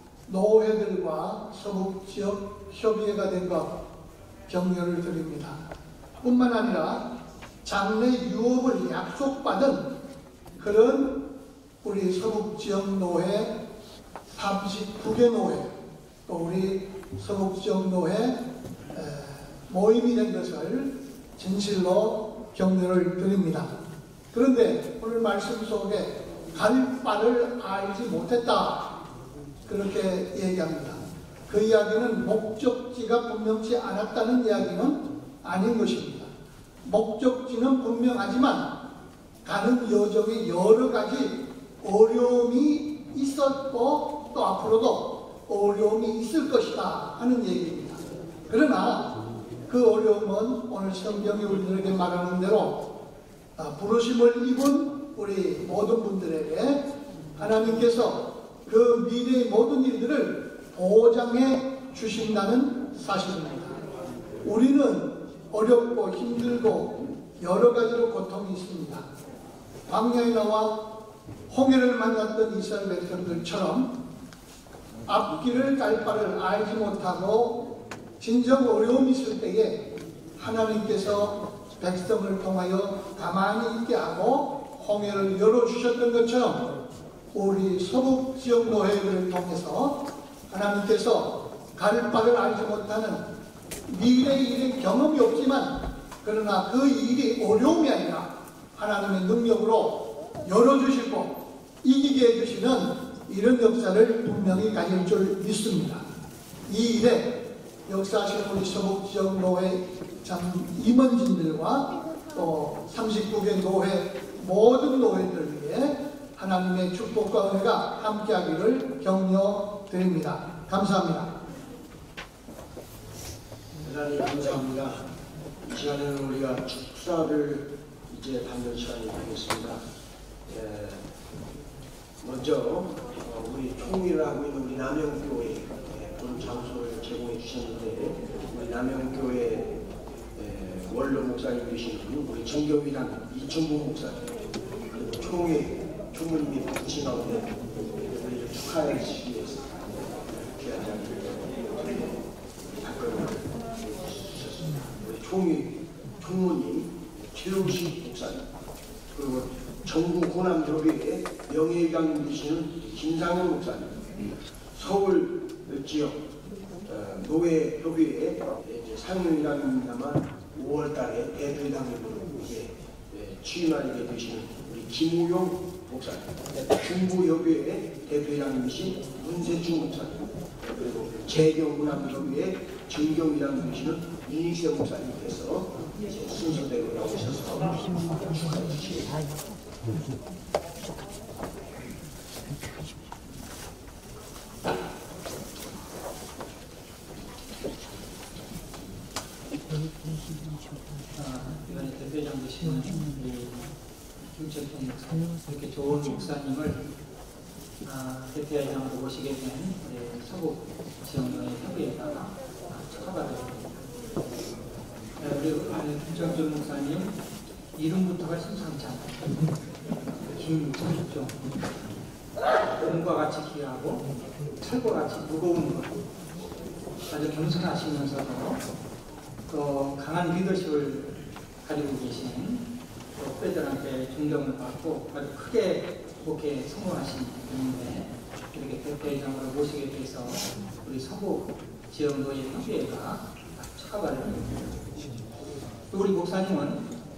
노회들과 서북지역 협의회가 된 것 격려를 드립니다. 뿐만 아니라 장래 유업을 약속받은 그런 우리 서북지역 노회 삼십구 개 노회 또 우리 서북지역 노회 모임이 된 것을 진실로 격려를 드립니다. 그런데 오늘 말씀 속에 갈 바를 알지 못했다 그렇게 얘기합니다. 그 이야기는 목적지가 분명치 않았다는 이야기는 아닌 것입니다. 목적지는 분명하지만 가는 여정에 여러 가지 어려움이 있었고 또 앞으로도 어려움이 있을 것이다 하는 얘기입니다. 그러나 그 어려움은 오늘 성경이 우리들에게 말하는 대로 부르심을 입은 우리 모든 분들에게 하나님께서 그 미래의 모든 일들을 보장해 주신다는 사실입니다. 우리는 어렵고 힘들고 여러 가지로 고통이 있습니다. 광야에 나와 홍해를 만났던 이스라엘 백성들처럼 앞길을 갈 바를 알지 못하고 진정 어려움이 있을 때에 하나님께서 백성을 통하여 가만히 있게 하고 홍해를 열어주셨던 것처럼 우리 서북지역 노회를 통해서 하나님께서 갈 바를 알지 못하는 미래의 일의 경험이 없지만 그러나 그 일이 어려움이 아니라 하나님의 능력으로 열어주시고 이기게 해주시는 이런 역사를 분명히 가질 줄 믿습니다. 이 일에 역사하시는 우리 서북지역 노회 참 임원진들과 또 삼십구 개 노회 모든 노회들 위해 하나님의 축복과 은혜가 함께하기를 격려드립니다. 감사합니다. 대단히 감사합니다. 이 시간에는 우리가 축사를 이제 받는 시간이 되겠습니다. 예, 먼저 어, 우리 총회를 하고 있는 우리 남영교회 본 장소를 제공해 주셨는데 우리 남영교회 예, 원로 목사님 되신 우리 정경이란 이천부 목사님 그리고 총회 총무님이 바쁘신 가운데 우리를 축하해 주시기 위해서 귀한 자리를 답변을 주셨습니다. 우리 총회 총무님 최우식 목사님 그리고 전국 호남협의회 명예회장님 되시는 김상현 목사님 서울 지역 어, 노회협의회 상임회장입니다만 오월 달에 대표회장님으로 이제 예, 취임하게 되시는 우리 김우용 목사님, 중부협의회 대표회장님이신 문세충 목사님, 그리고 재경문화무협의회 정경회장님 되시는 이인세 목사님께서 이제 순서대로 나오셔서 축하해 주시기 이번에 대표장 되시는 김철평 목사님, 이렇게 좋은 목사님을 아, 대표회장으로 모시게 된 네, 서북 지역의 협의회가 축하받았습니다. 네, 우리 김철평 목사님 이름부터가 심상치 않아요. 김철평, 금과 같이 귀하고 철과 같이 무거운 것, 아주 겸손하시면서도 또 강한 리더십을 가지고 계신 또 후배들한테 존경을 받고 아주 크게 그렇게 성공하신 분인데 이렇게 대표회장으로 모시게 돼서 우리 서부 지역노예 협의회가 축하받습니다. 또 우리 목사님은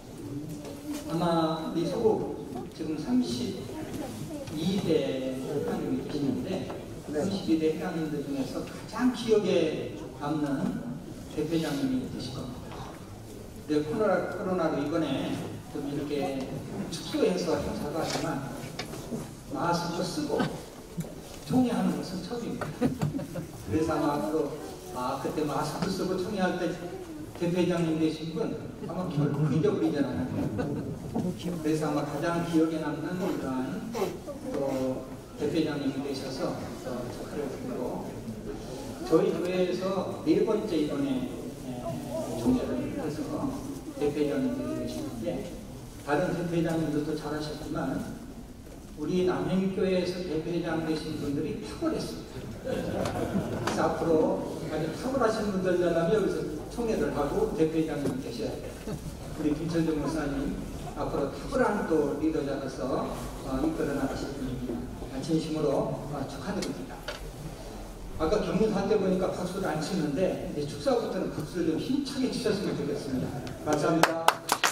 아마 우리 서부 지금 삼십이 대 회장님이 계시는데 삼십이 대 회장님들 중에서 가장 기억에 남는 대표장님이 되실 겁니다. 근데 코로나, 코로나로 이번에 좀 이렇게 축소해서 행사도 하지만 마스크 쓰고 총회하는 것은 처음입니다. 그래서 아마 앞으로 아, 그때 마스크 쓰고 총회할 때 대표장님 되신 분 아마 결코 잊어버리지 않아요. 그래서 아마 가장 기억에 남는 그러한 또 대표장님이 되셔서 축하를 드리고 저희 교회에서 네 번째 이번에 총회를 해서 대표장님들이 계시는데 다른 대표장님들도 잘하셨지만 우리 남행교회에서 대표장 되신 분들이 탁월했습니다. 그래서 앞으로 아주 탁월하신 분들 되려면 여기서 총회를 하고 대표장님이 계셔야 돼요. 우리 김철정 목사님 앞으로 탁월한 또 리더자로서 어, 이끌어 나가실 분입니다. 진심으로 어, 축하드립니다. 아까 경륜사 때 보니까 박수를 안 치는데 이제 축사부터는 박수를 좀 힘차게 치셨으면 좋겠습니다. 감사합니다.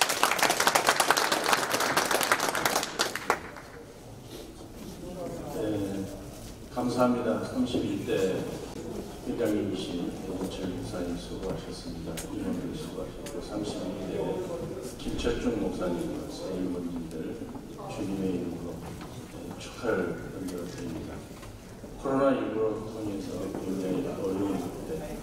네, 감사합니다. 삼십일 대 회장님이신 이철 목사님 수고하셨습니다. 임원들 수고하셨고 삼십이 대 김철중 목사님, 세임원님들 주님의 이름으로 축하를 드립니다. 코로나십구로 통해서 굉장히 어려운 때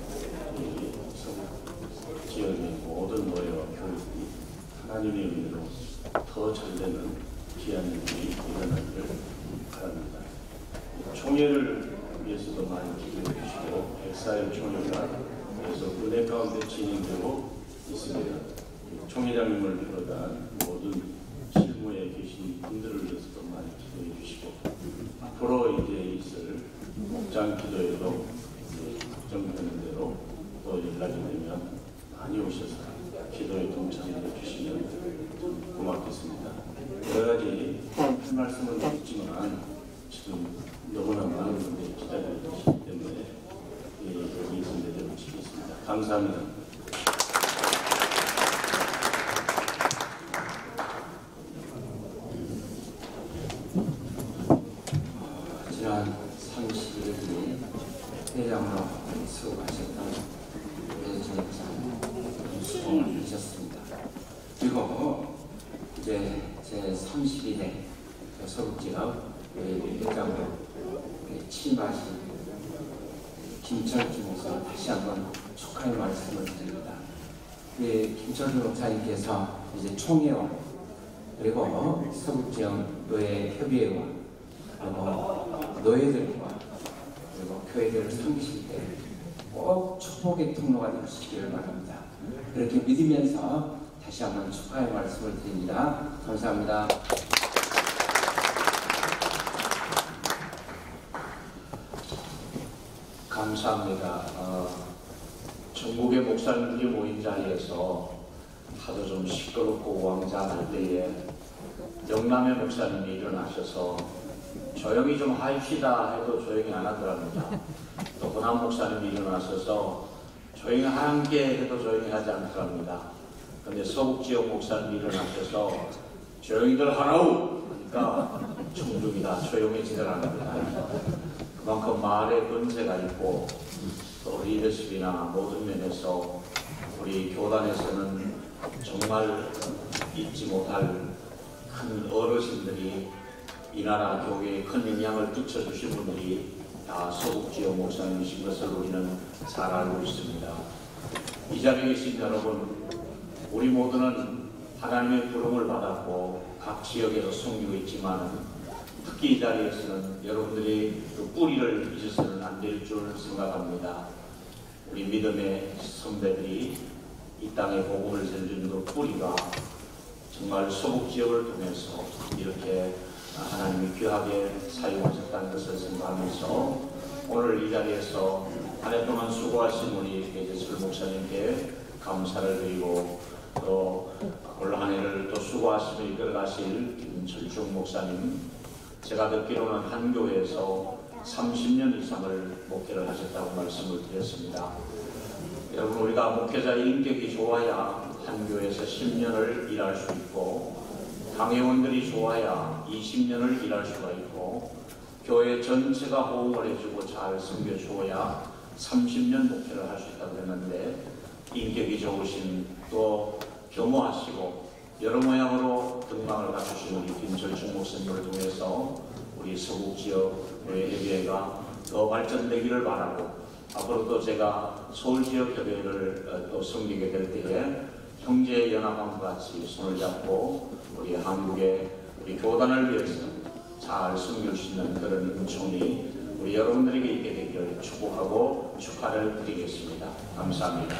서북 지역의 모든 노예와 교육이 하나님의 은혜로 더 잘되는 귀한 일이 일어나기를 바랍니다. 총회를 위해서도 많이 기도해 주시고 백사일 총회가 그래서 은혜 가운데 진행되고 있습니다. 총회장님을 비롯한 모든 실무에 계신 분들을 위해서도 많이 기도해 주시고 앞으로 이제 있을 목장 기도회도 걱정되는 대로 또 연락이 되면 많이 오셔서 기도에 동참해 주시면 고맙겠습니다. 여러 가지 할 말씀은 없지만 지금 너무나 많은 분들이 기다리고 계시기 때문에 여기 있는 데를 마치겠습니다. 감사합니다. 지난 삼십일 일 회장으로 수고하셨던 우리 전역사님 수고를 하셨습니다. 그리고 이제 제 삼십이 대 서북지역 회장으로 취임하신 김철주 목사 다시 한번 축하의 말씀을 드립니다. 김철주 목사님께서 이제 총회와 그리고 서북지역 노예 협의회와 그리고 노예들과 그리고 교회들을 섬기실 때 꼭 축복의 통로가 되시기를 바랍니다. 그렇게 믿으면서 다시 한번 축하의 말씀을 드립니다. 감사합니다. 감사합니다. 어, 전국의 목사님들이 모인 자리에서 하도 좀 시끄럽고 우왕좌할 때에 영남의 목사님이 일어나셔서 조용히 좀 합시다 해도 조용히 안 하더랍니다. 또 호남 목사님이 일어나셔서 조용히 함께 해도 조용히 하지 않더랍니다. 근데 서북 지역 목사님이 일어나셔서 조용히들 하라우 하니까 청중이 다 조용해지더랍니다. 그만큼 말의 권세가 있고 또 리더십이나 모든 면에서 우리 교단에서는 정말 잊지 못할 큰 어르신들이 이 나라 교회에 큰 영향을 끼쳐주신 분들이 다 서북 지역 목사님이신 것을 우리는 잘 알고 있습니다. 이 자리에 계신 여러분, 우리 모두는 하나님의 부름을 받았고 각 지역에서 섬기고 있지만 특히 이 자리에서는 여러분들이 그 뿌리를 잊어서는 안 될 줄 생각합니다. 우리 믿음의 선배들이 이 땅에 복음을 전해주는 그 뿌리가 정말 서북 지역을 통해서 이렇게 하나님이 귀하게 사용하셨다는 것을 생각하면서 오늘 이 자리에서 한 해 동안 수고하신 우리 배재철 목사님께 감사를 드리고 또 올 한 해를 또 수고하시며 이끌어가실 김철중 목사님, 제가 듣기로는 한 교회에서 삼십 년 이상을 목회를 하셨다고 말씀을 드렸습니다. 여러분, 우리가 목회자의 인격이 좋아야 한 교회에서 십 년을 일할 수 있고 당회원들이 좋아야 이십 년을 일할 수가 있고 교회 전체가 호응을 해주고 잘 섬겨주어야 삼십 년 목회를 할 수 있다고 했는데 인격이 좋으신 또 겸허하시고 여러 모양으로 등망을 갖추신 우리 김철중 목사님을 통해서 우리 서북 지역의 협의회가 더 발전되기를 바라고 앞으로 또 제가 서울 지역 협의회를 또 섬기게 될 때에 형제 연합함과 같이 손을 잡고 우리 한국의 우리 교단을 위해서 잘 섬길 수 있는 그런 은총이 우리 여러분들에게 있게 되기를 축복하고 축하를 드리겠습니다. 감사합니다.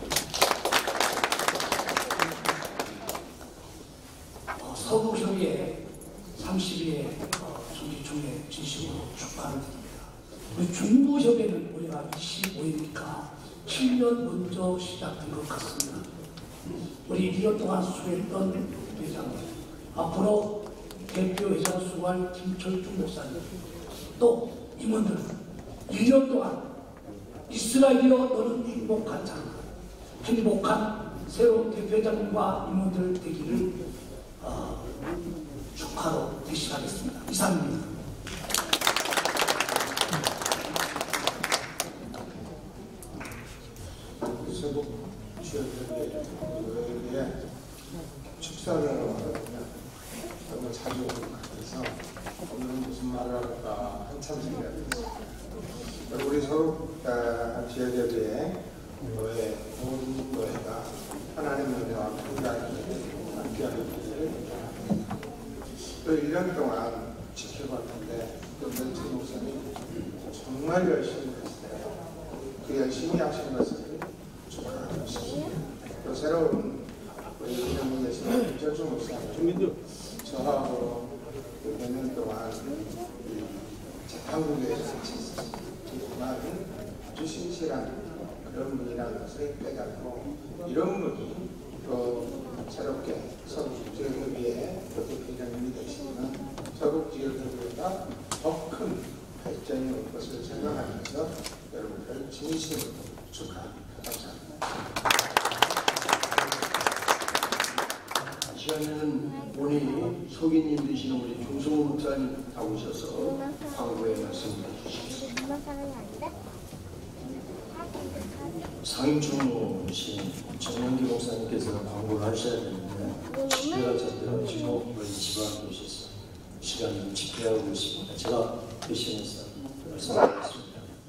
어, 서북협의회 삼십 회 정기총회 진심으로 축하를 드립니다. 우리 중부협의회는 우리가 이십오 회니까 칠 년 먼저 시작된 것 같습니다. 우리 일 년 동안 수고했던 회장님, 앞으로 대표 회장 수고할 김철중 목사님, 또 임원들 일 년 동안 이스라엘이여 너는 행복한 장, 행복한 새로운 대표장님과 임원들 되기를 어, 축하로 대신하겠습니다. 이상입니다. 서북 지역협의회에 축사를 하러 왔거든요. 정말 자주 오는 것 같아서 오늘은 무슨 말을 할까 한참 생각했어요. 우리 서북 지역협의회 노예, 모든 노예가 하나님의 은혜와 평강을 함께하는 기회를 또 일 년 동안 지켜봤는데 또 멘트 목사님 정말 열심히 했어요. 그 열심히 하신 것을 축하하고 싶습니다. 또 새로운 우리 회장님 계신 김철중 목사님, 저하고 몇 년 동안 한국에서 정말 아주 신실한 그런 분이라는 것을 깨닫고 이런 분이 또 새롭게 서북지역협의회 대표회장님이 되시면 서북지역협의회가 더 큰 발전이 올 것을 생각하면서 여러분들 진심으로 축하합니다. 감사합니다. 이 시간에는 오늘 소기님 되시는 우리 조성호 목사님 나오셔서 광고에 말씀해 주시겠습니다. 상임총무신 정영기 목사님께서 광고를 하셔야 되는데 집회가 잡혀가지고 우리 집안 오셔서 시간을 집회하고 있습니다. 제가 대신해서 말씀드리겠습니다.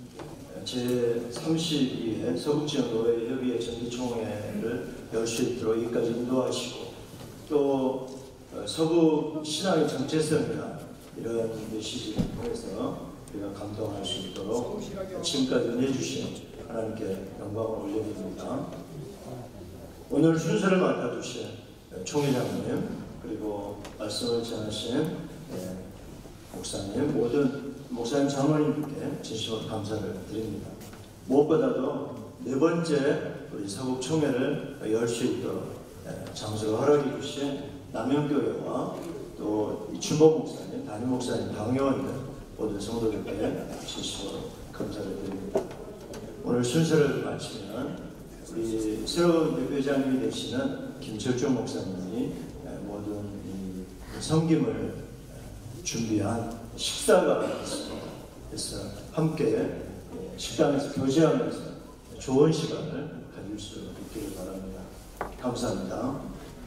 제삼십이 회 서북지역노예협의회 정기총회를 열 수 있도록 여기까지 인도하시고 또 서북 신앙의 정체성이나 이런 메시지를 통해서 우리가 감동할 수 있도록 지금까지 은혜 주신 하나님께 영광을 올려드립니다. 오늘 순서를 맡아주신 총회장님 그리고 말씀을 전하신 목사님, 모든 목사님 장로님께 진심으로 감사를 드립니다. 무엇보다도 네 번째 우리 서북 총회를 열 수 있도록 장소를 허락해 주신 남영교회와 또 이춘복 목사님, 담임 목사님, 당회원들 모든 성도들께 진심으로 감사를 드립니다. 오늘 순서를 마치면 우리 새로운 대표장님이 되시는 김철종 목사님이 모든 이 섬김을 준비한 식사가 있습니다. 그래서 함께 식당에서 교제하면서 좋은 시간을 가질 수 있기를 바랍니다. 감사합니다.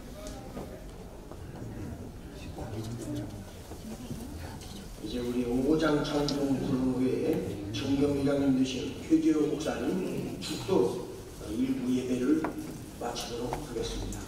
이제 우리 오장 창종 부흥회의 정경회장님 되신 최재호 목사님 축도 일부 예배를 마치도록 하겠습니다.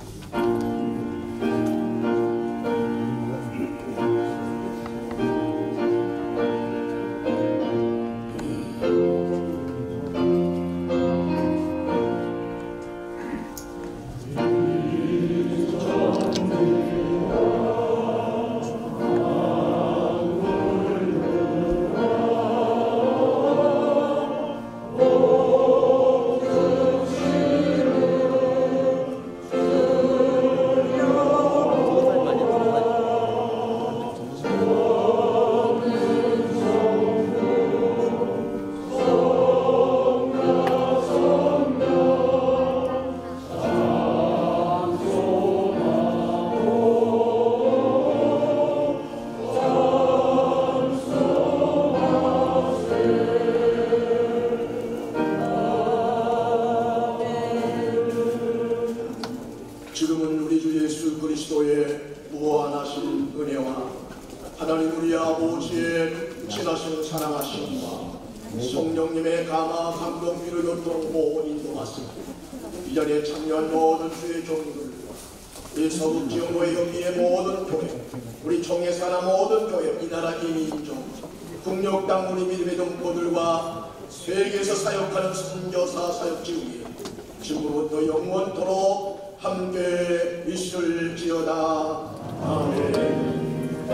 지금은 우리 주 예수 그리스도의 무한하신 은혜와 하나님 우리 아버지의 친하신 사랑하심과 성령님의 감화 감동 위로였던 모든 인도하시고 이 자리에 참여한 모든 주의 종들과 이 서북지역로의 여기의 모든 교회, 우리 총회사나 모든 교회, 이 나라 이민족, 국력 땅 우리 믿음의 동포들과 세계에서 사역하는 선교사 사역지 위에 지금부터 영원토록 함께 있을지어다. 아멘.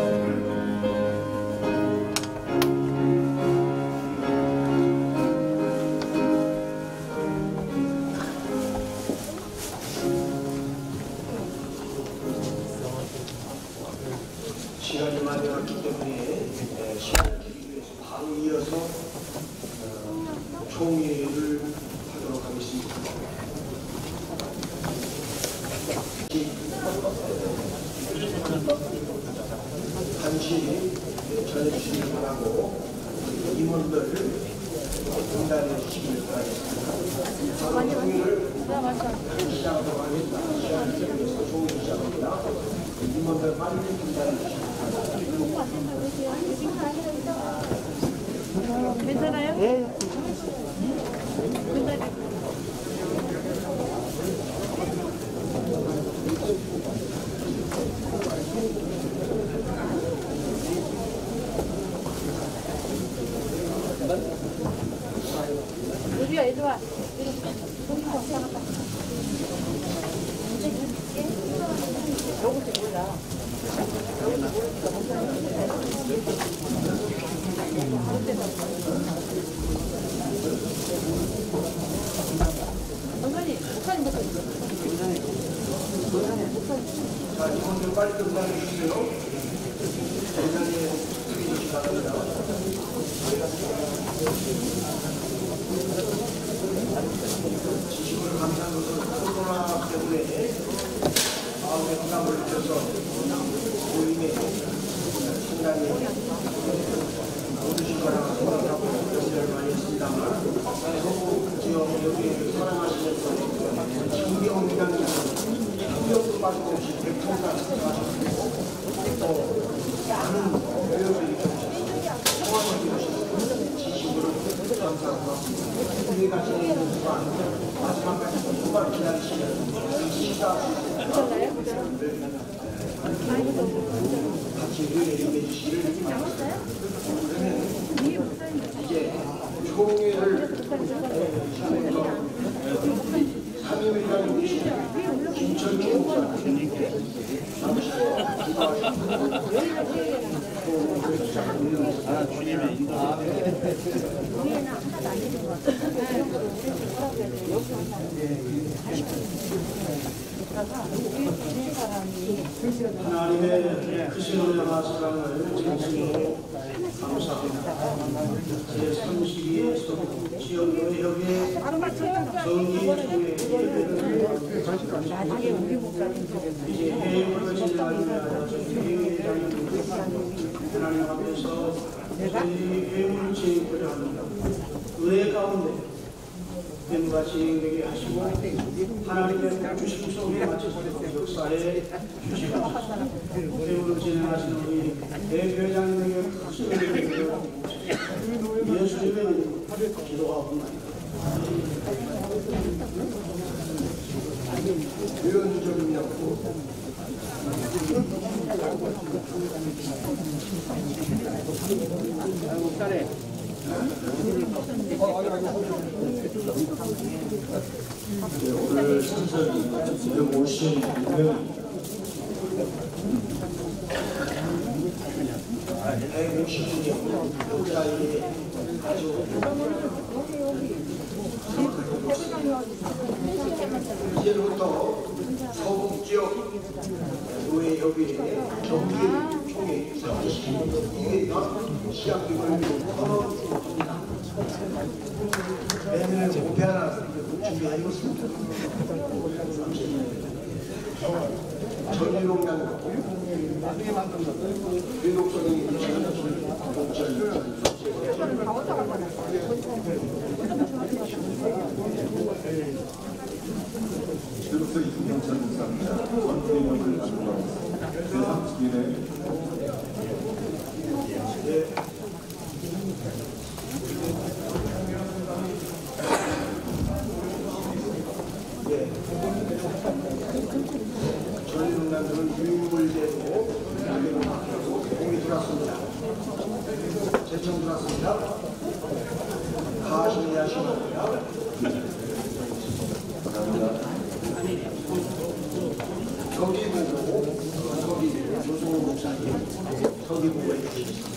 시간이 많이 없기 때문에 시간을 드리기 위해서 바로 이어서 어, 총회를 하도록 하겠습니다. 한시 전해주시기 바라고 임원들 분단해 주시길 바라겠습니다. 바로 총회를 시작하도록 하겠습니다. 시간을 드리기 위해서 총회 시작합니다. 임원들 빨리 분단해 주시기 괜찮아요? 네. 괜찮아요. 우리야 이리 와. 요것도 몰라. 어머니, 목사님 목사님. 자, 이분들 빨리 끝나게 해주세요. 대단히 주의주시 바랍니다. 지식을 감사한 것은 코로나 때문에 마음의 부담을 느껴서 모임에 상당히 어두신 거라고 생각하고 연결을 많이 했습니다만 서구 지역 여기 사랑하시면서 정경 회장님 한명도 빠짐없이 백통까지 하셨고 또 많은 여러분들이 포함을 이루시고 지식으로 감사하고 우리 같이 있는 동안 마지막까지 정말 기다리시는 식사 같이 의뢰해 주시기를 바랍니다. 그러면 이제 총회를 삼임회장이 되시는 김철종 목사님께 잠시 아, 주님의 인도. 위에는 하나도 안 되는 것 같아요. 하나님의 크신 은혜와 사랑을 진심으로 감사합니다. 제삼십이 회 지역교회 협의회 정기총회 예배를 이제 회의를 진행하기 위하여 회의장님들 하나님 앞에서 저희 회의를 진행하려 합니다. 은혜 가운데 뱀과 진행되게 하시고 하나님의 주신 속에 맞춰서 역사에 주시옵소서. 회의를 진행하시는 우리 대표장님에게 크신 은혜를 베풀어 예수님의 이름으로 기도하옵나이다. 이런 점이었고 네, 오늘 선설이 지금 오신 유명입니다. 백오십 년 역사에 아주 이제부터 서북지역 교회협의회 정기총회 삼십이 회가 시작임을 선언합니다. 매년 목표 하나 준비해봤습니다. 전일홍당 유독성이 기독교 이승경천 목사입니다. 전투의원을 주관했습니다. 제삼십일 회 예. 전일홍당은 유물대로 여기로 바뀌고 공이 들어왔습니다. 제청 들어왔습니다. 가시를 하시니다 서기부고 서기 조성호 목사님 서기부고 해주십니다.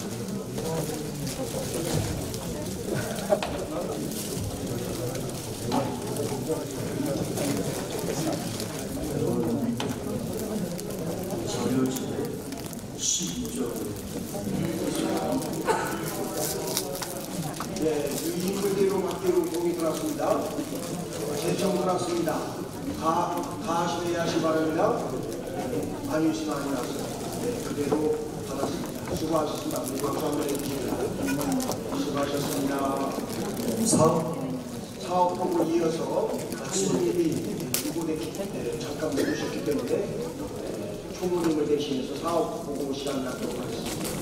자료집에 십이 조 네, 유인물대로 맞대로 공이 들어왔습니다. 제청 들어왔습니다. 가, 가시해야 하시 바랍니다. 안유심 아니라서 네, 그대로 받았습니다. 수고하셨습니다. 네, 박수 한번 해주십니다. 수고하셨습니다. 사업, 사업 보고 이어서 학생님이 이곳에 네, 잠깐 모셨기 때문에 네, 총무님을 대신해서 사업 보고 시간 갖도록 하겠습니다.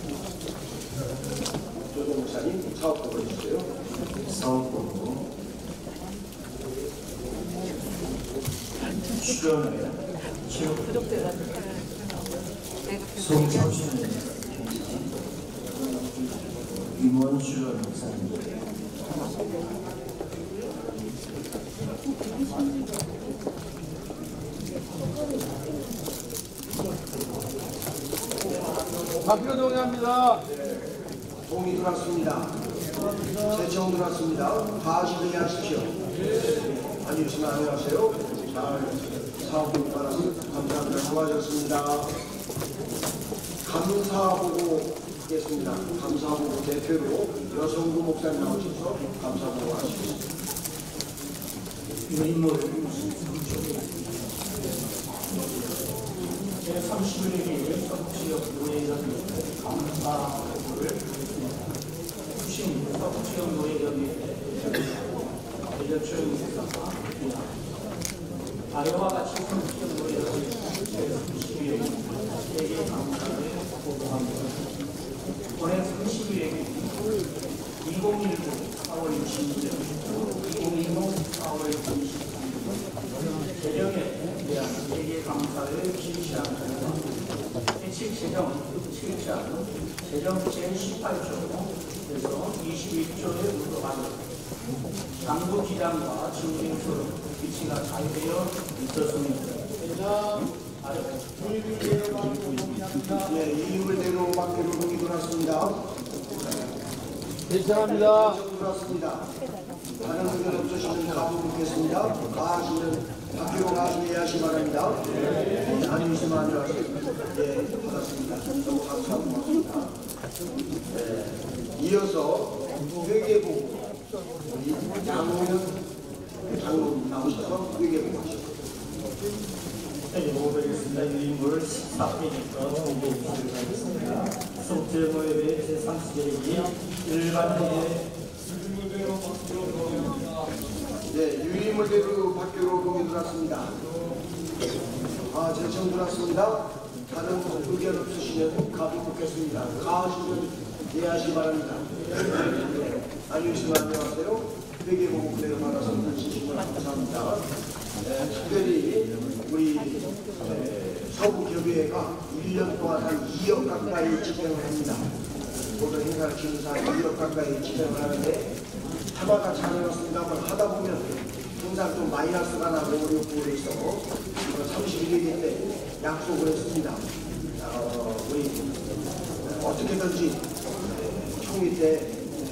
조동 목사님 사업 보고 해주세요. 사업 보고 출연회 체육 송창순 임원주 목사님 발표 동의합니다. 동의 들어왔습니다. 제청 들어왔습니다. 가시를 하십시오. 안녕하시면 안녕하세요. 잘 사업을 받았습니다. 감사합니다. 수고하셨습니다. 감사보고 있겠습니다. 감사보고 대표로 여성부 목사님 나오셔서 감사보고 하시겠습니다. 인물 제삼십일 회 서북지역 노예협의회 감사보고를 추신 서북지역 노예협의회 대전초영 목사가 아래와 같이 서북지역 노예협의회 제삼십일 회 세계 감사를 보고합니다. 올해 삼십일 회 이천십구 사월 이십일 일 이천이십 사월 이십삼 일 재령에 대한 세계 감사를 실시합니다. 해칙 재정 칠 장 재정 제십팔 조에서 이십일 조에 의거하여 장부 기장과 증빙서로 위치가 잘 되어 있었습니다. 네, 이물대로 밖으로 동의 들어왔습니다. 괜찮습니다. 들어왔습니다. 다른 의견 없으시면 가보겠습니다. 가시는 밖으로 가서 이해하시 바랍니다. 네, 안녕하세요. 네, 반갑습니다. 너무 감사합니다. 네, 이어서 회계보고 우리 양호연 장로님 나오셔서 회계보고 하셨습니다. 네, 보고드리겠습니다. 유인물 십사 페이지부터 공개해주시기 바라겠습니다. 속죄모협의 제삼십일 기 일반 회계 네, 유인물대로 밖으로 공개 들어왔습니다. 아, 제청 들어왔습니다. 다른 의견 없으시면 가비 묻겠습니다. 가하시면 이해하시기 바랍니다. 네, 안녕하세요. 안녕하세요. 회계보고 그대로 받았습니다. 진심으로 감사합니다. 네, 특별히 우리 네, 서부협의회가 일 년 동안 한 이억 가까이 집행을 합니다. 모든 행사를 기능사 이억 가까이 집행을 하는데 해마다 잘해왔습니다만 하다 보면 항상 좀 마이너스가 나고 어렵고 그래서 삼십일 회 때 약속을 했습니다. 어, 우리 어떻게든지 총회 때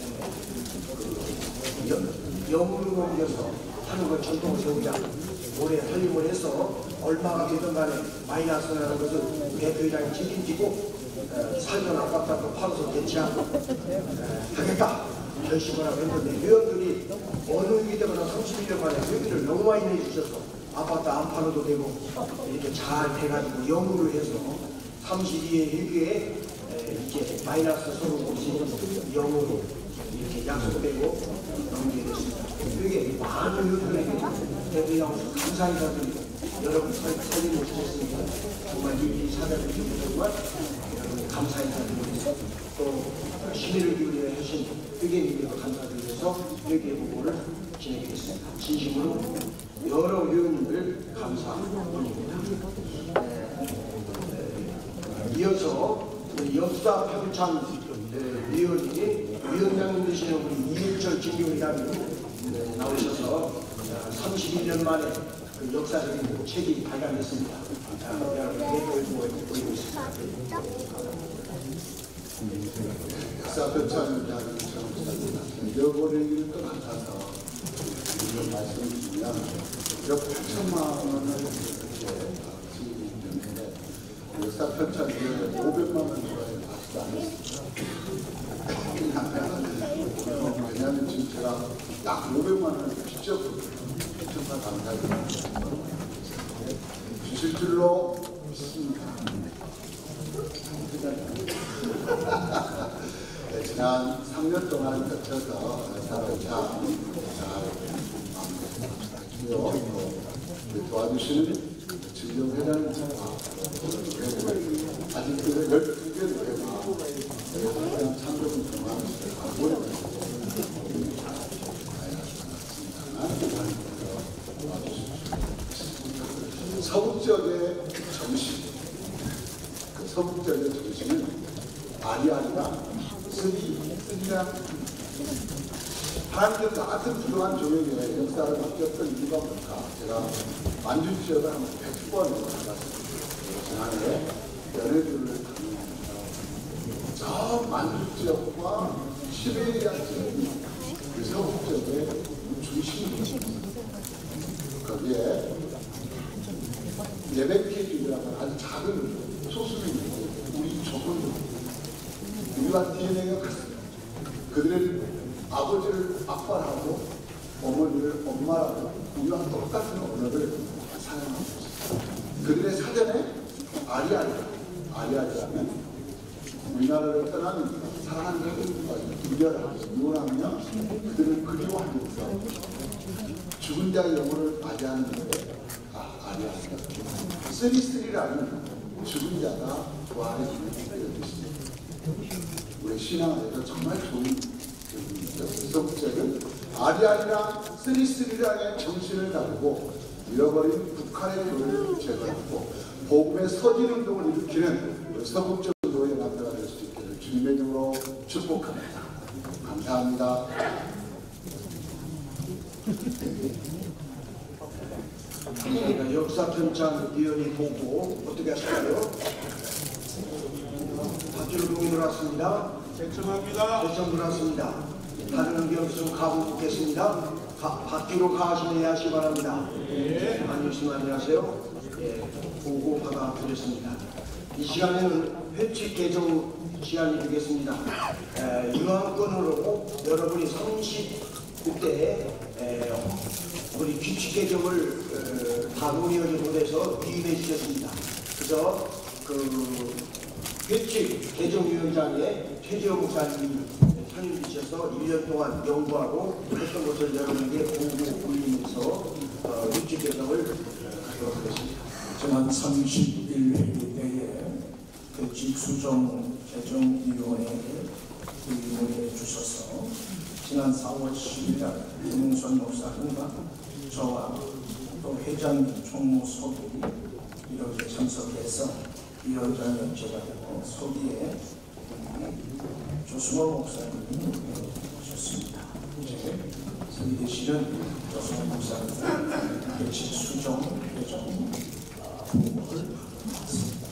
영으로 옮겨서 하는 걸 전통을 세우자. 올해 설립을 해서 얼마가 되든 간에 마이너스 나는 것을 대표이장이 책임지고 살던 아파트도 팔아서 대체하고 하겠다 결심을 하고 했는데 회원들이 어느 위대거나 삼십일 년 만에 회비를 너무 많이 내주셔서 아파트 안 팔아도 되고 이렇게 잘 돼가지고 영으로 해서 삼십이 회 회비에 이렇게 마이너스 서로 없이 영으로 이렇게 약속되고 넘기게 됐습니다. 이게 많은 회원들에게 대표이장으로서 감사 인사드리고 여러분 설립을 주셨으니까 정말 이 사단을 정말 감사 인사드리고 또 시민을 기울여 하신 회계님께도 감사드리면서 회계보고를 진행하겠습니다. 진심으로 여러 회원님들 감사드립니다. 네, 이어서 역사 평창 위원이 위원장님 되시는 우리 이일철 진경이사님 나오셔서 삼십일 년 만에 그 역사적인 책이 발간됐습니다. 여러분께 보이고 있습니다. 역사 편찬 이야기 처음입니다. 잃어버리기를 떠나서 이런 말씀을 드리면 약 팔천만 원을 이렇게 지급이 때문에 역사 편찬을 오백만 원 정도에 받지도 않았습니다. 왜냐하면 지금 제가 약 오백만 원을 직접 정말 감사드립니다. 주실 줄로 믿습니다. 네, 지난 삼 년 동안 거쳐서 역사를 잘 마무리했고요. 도와주시는 진정회장님과 아직도 열두 개 되고 참조금 동안 서북지역의 정신, 그 서북지역의 정신은 아리아리가 쓰기, 쓰기랑 하나님께서 나 같은 부정한 조명의 역사를 맡겼던 이유가 뭘까? 제가 만주 지역을 한 백 번을 가봤습니다. 지난해 연애들을 다니면서 저 만주 지역과 시베리아 지역이 그 서북 지역의 중심입니다. 거기에 예베키즈라는 아주 작은 소수민족, 우리 조선족, 우리와 디엔에이가 같습니다. 그들은 아버지를 아빠라고 어머니를 엄마라고 우리와 똑같은 언어를 사용하고 있습니다. 그들의 사전에 아리아리아, 아리아리아는 우리나라를 떠난 사랑하는 형님과 이별하고 이혼하며 그들을 그리워하면서 죽은 자의 영혼을 맞이하는 데 아, 아리아리아. 쓰리쓰리라는 죽은 자가 부활의 기능이 되어 있습니다. 우리 신앙에서 정말 좋은 기독적은 아리아리랑 쓰리쓰리랑의 정신을 가지고 잃어버린 북한의 교회를 재건하고 복음의 서진운동을 일으키는 서북적 교회 남자가 될 수 있기를 주님의 이름으로 축복합니다. 감사합니다. 감사합니다. 역사편찬위원회 보고 어떻게 하실까요? 박주로 동의 들어왔습니다. 제청합니다. 제청 들어왔습니다. 다른 의견 없으면 가보 묻겠습니다. 바, 밖으로 가시면 하시기 바랍니다. 예. 안녕하세요. 안녕하세요. 예, 보고 받아드렸습니다. 이 시간에는 회칙 개정 시간이 되겠습니다. 에, 유한권으로 여러분이 삼십구 대 에, 우리 규칙 개정을 에, 다 논의하지 못해서 위임해 주셨습니다. 그래서 그 회칙 개정위원장에 최재호 목사님이 선임 주셔서 일 년 동안 연구하고 했던 것을 여러분에게 보고 올리면서 어, 회칙 개정을 하도록 하겠습니다. 지난 삼십일 회기 때에 회칙 수정 개정위원회에 의논해 주셔서 지난 사월 십일 일 김웅선 목사님과 저와 또 회장님 총무소들이 이렇게 참석해서 위원장님 제가 되고 소기에 조승호 목사님이 오셨습니다. 이제 소기 되시는 조승호 목사님 회칙 수정 개정 보고를 받았습니다.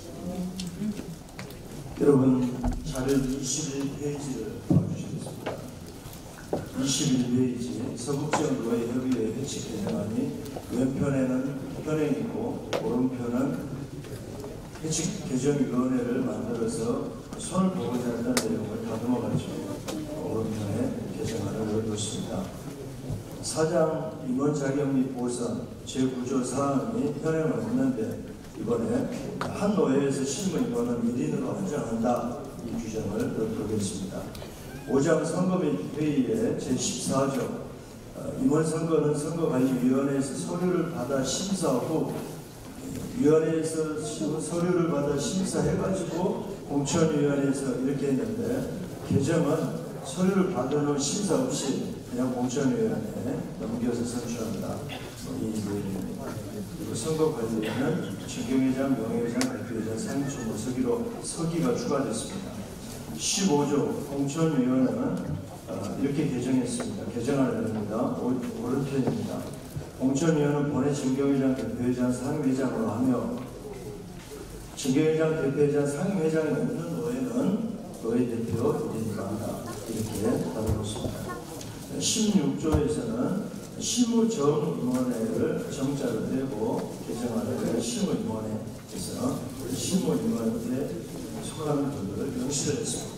여러분 자료 이십일 페이지를 봐주시겠습니다. 이십일 페이지 서북지역노예협의회 회칙 개정안이 왼편에는 현행이고 오른편은 회칙 개정위원회를 만들어서 손을 보고자 한다는 내용을 다듬어가지고 오른편에 개정안을 넣어뒀습니다. 사장 임원 자격 및 보선 재구조 사항이 현행은 없는데 이번에 한 노예에서 실무 임원은 일 인으로 한정한다 이 규정을 넣어보겠습니다. 오 장 선거 및 회의의 제십사 조 임원 선거는 선거관리위원회에서 서류를 받아 심사 후 위원회에서 서류를 받아 심사해가지고 공천위원회에서 이렇게 했는데 개정은 서류를 받은 후 심사 없이 그냥 공천위원회에 넘겨서 선출한다. 이 내용입니다. 그리고 선거관리위원회는 정경회장, 명예회장, 대표회장, 상임총무 서기로 서기가 추가됐습니다. 십오 조 공천위원회는 어, 이렇게 개정했습니다. 개정안을 냅니다. 오른편입니다. 공천위원은 본회 정경회장, 대표회장, 상임회장으로 하며 정경회장, 대표회장, 상임회장이 없는 노예는 노예 대표 일 인으로 한다. 이렇게 다루었습니다. 십육 조에서는 실무정임원회를 정자로 떼고 개정안을 실무임원회에서 실무임원회에 속하는 분들을 명시를 했습니다.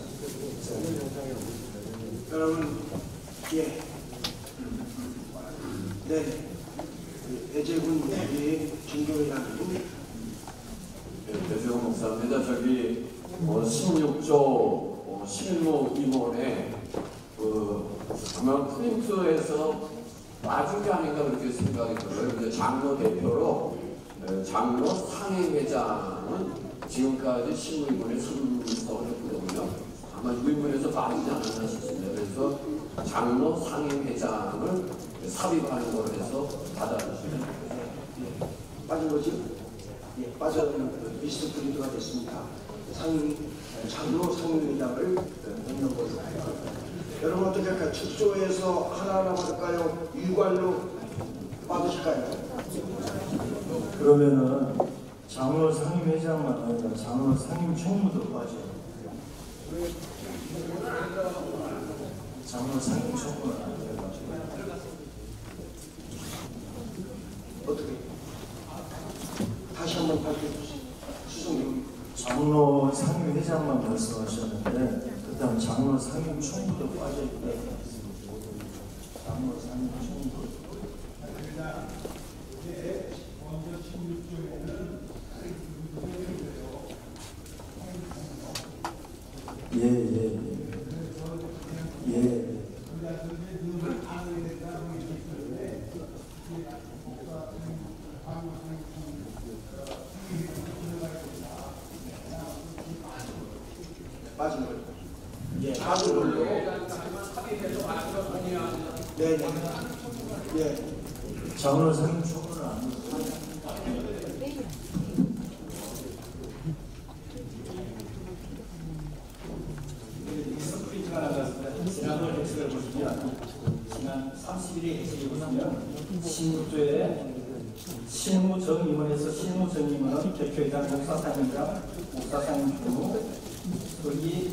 여러분, 예, 네, 배재군 우리 진교회장님. 네, 배재군 목사입니다. 저기 어, 십육 조 어, 실무임원회 그 아마 프린트에서 빠진 게 아닌가 그렇게 생각이 들어요. 근데 장로 대표로 에, 장로 상임회장은 지금까지 실무임원회 삼성을 했거든요. 아마 유인문에서 빠지지 않았나 싶습니다. 그래서 장로 상임회장을 삽입하는 걸로 해서 받아주시면 예, 빠진 거지? 예, 빠진 리스트 프린트가 됐습니다. 상임, 장로 상임회장을 넣는 걸로. 여러분 어떻게 할까요? 첫 조에서 하나하나 받을까요? 유관로 받으실까요? 그러면은 장로 상임회장만 아니라 장로 상임총무도 빠져요. 장로 상임총무는 아니에요. 어떻게? 다시 한번 밝혀주세요. 수석님. 장로 상임회장만 말씀하셨는데 그다음 장로 상임총무도 빠져있다. 장로 상임총무. 예, 예, 예. 예. 빠진 걸로. 예, 빠진 걸로. 네, 네. 예. 장로 상임총무는 아니고. 지난번 엑셀을 보시면 지난 삼십일 일 엑셀을 보시면 실무조에 실무정임원에서 실무정임원은 대표회장, 목사상임장, 목사상임총무 거기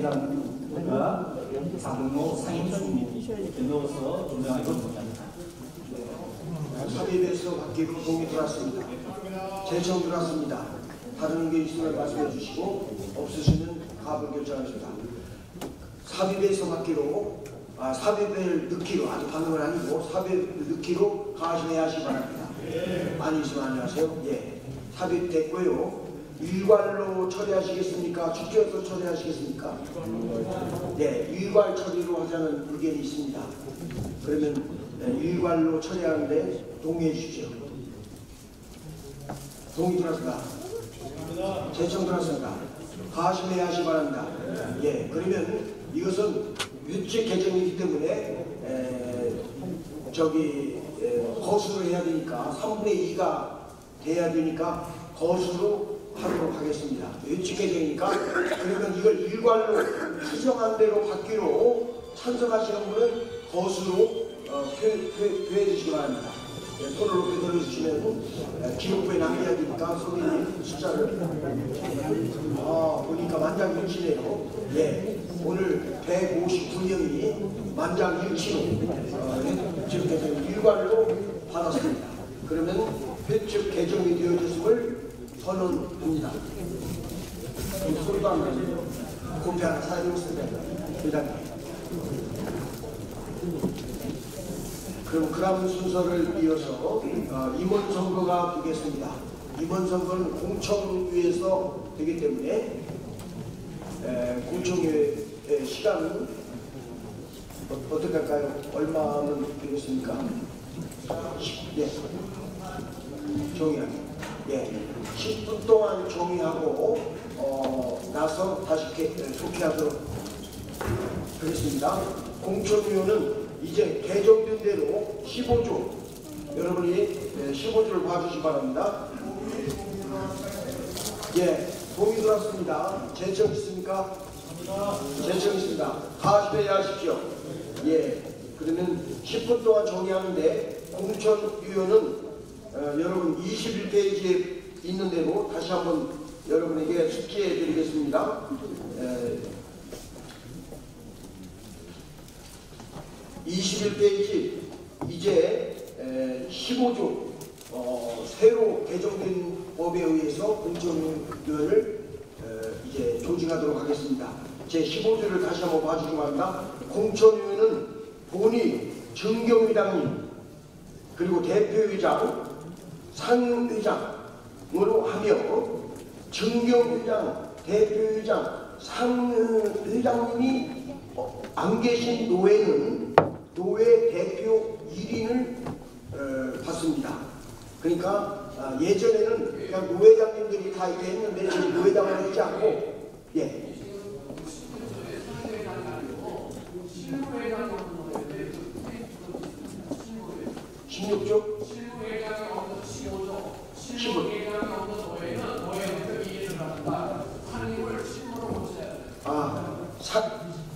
대표회장과 장로 상임주민 넣어서 조명하기 원합니다. 삽입에서 받기로 동의 들어왔습니다. 제청 들어왔습니다. 다른 게 있으면 말씀해 주시고 없으시면 가불 결정하십니다. 삽입에서 받기로 아, 삽입을 넣기로 아주 반응은 아니고 삽입을 넣기로 가심해야 하시기 바랍니다. 많이 있으면 안녕하세요. 예, 삽입됐고요. 일괄로 처리하시겠습니까? 축제에서 처리하시겠습니까? 네, 일괄 처리로 하자는 의견이 있습니다. 그러면 네, 일괄로 처리하는데 동의해 주십시오. 동의 들었습니다. 제청 들었습니다. 가심해야 하시 바랍니다. 예, 그러면 이것은 유책 개정이기 때문에 에, 저기 에, 거수를 해야 되니까 삼분의 이가 돼야 되니까 거수로 하도록 하겠습니다. 유책 개정이니까 그러면 이걸 일괄로 추정한 대로 받기로 찬성하시는 분은 거수로 어, 표, 표, 표해 주시기 바랍니다. 네, 손을 높이 들어주시면 기록부에 남겨야 되니까 선생님 숫자를 아 보니까 만장일치네요. 예, 오늘 백오십구 명이 만장일치로 어, 지금 일괄로 받았습니다. 그러면 회칙 개정이 되어졌음을 선언합니다. 소리도 안 나죠? 코피 하나 사용했습니다. 회장님. 그럼 그다음 순서를 이어서 어, 임원 선거가 되겠습니다. 임원 선거는 공청위에서 되기 때문에 에, 공청위의 시간은 어, 어떻게 할까요? 얼마는 되겠습니까? 예, 정의하기. 예, 십 분 동안 정의하고 어, 나서 다시 개, 속히하도록 하겠습니다. 공청위원은 이제 개정된 대로 십오 조 여러분이 십오 조를 봐주시기 바랍니다. 예, 동의 들었습니다. 제청 있습니까? 제청 있습니다. 가심해야 하십시오. 예, 그러면 십 분 동안 정의하는데 공천위원은 어, 여러분 이십일 페이지에 있는 대로 다시 한번 여러분에게 숙지해 드리겠습니다. 에, 이십일 페이지 이제 에, 십오 조 어, 새로 개정된 법에 의해서 공천위원을 이제 조직하도록 하겠습니다. 제 십오 조를 다시 한번 봐주시기 바랍니다. 공천위원은 본인 정경회장님 그리고 대표회장 상회장으로 하며 정경회장 대표회장 상회장님이 안 계신 노회는 노회 대표 일 인을 어, 받습니다. 그러니까 아, 예전에는 그냥 노회장님들이 다 이렇게 했는데 지금 노회장을 하지 않고 예. 십육 조? 십오 조. 아, 사,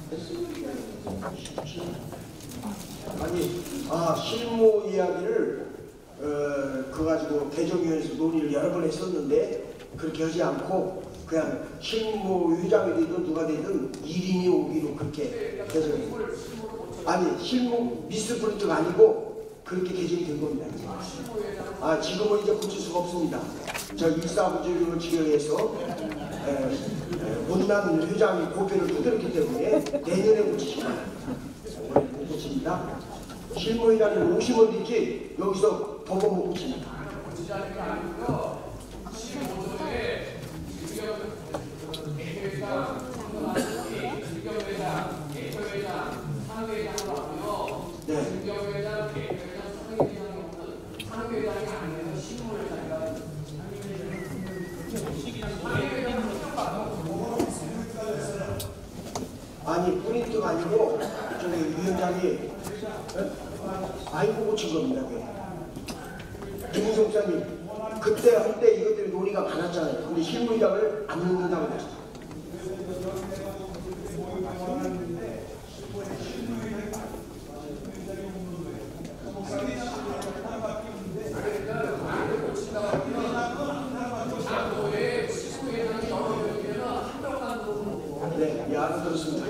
아니, 아, 실무 이야기를, 어, 그거 가지고 개정위원회에서 논의를 여러 번 했었는데, 그렇게 하지 않고, 그냥 실무회장이 되든 누가 되든 일 인이 오기로 그렇게 개정했습니다. 아니, 실무 미스프린트가 아니고, 그렇게 개정이 된 겁니다. 아, 지금은 이제 고칠 수가 없습니다. 저 일사부조를 지경해서 못난 회장이 고표를 두드렸기 때문에 내년에 고치시면 못 고칩니다. 실무회장이 오시면 되지 여기서 법원 못 고칩니다. 아니 프린트가 아니고 저기 위원장이 아이고 고친 겁니다. 김웅성 목사님 그때 한때 이것들이 논의가 많았잖아요. 근데 실무위장을 안 넣는다고 했어요. 네. 예, 예, 알아들었습니다.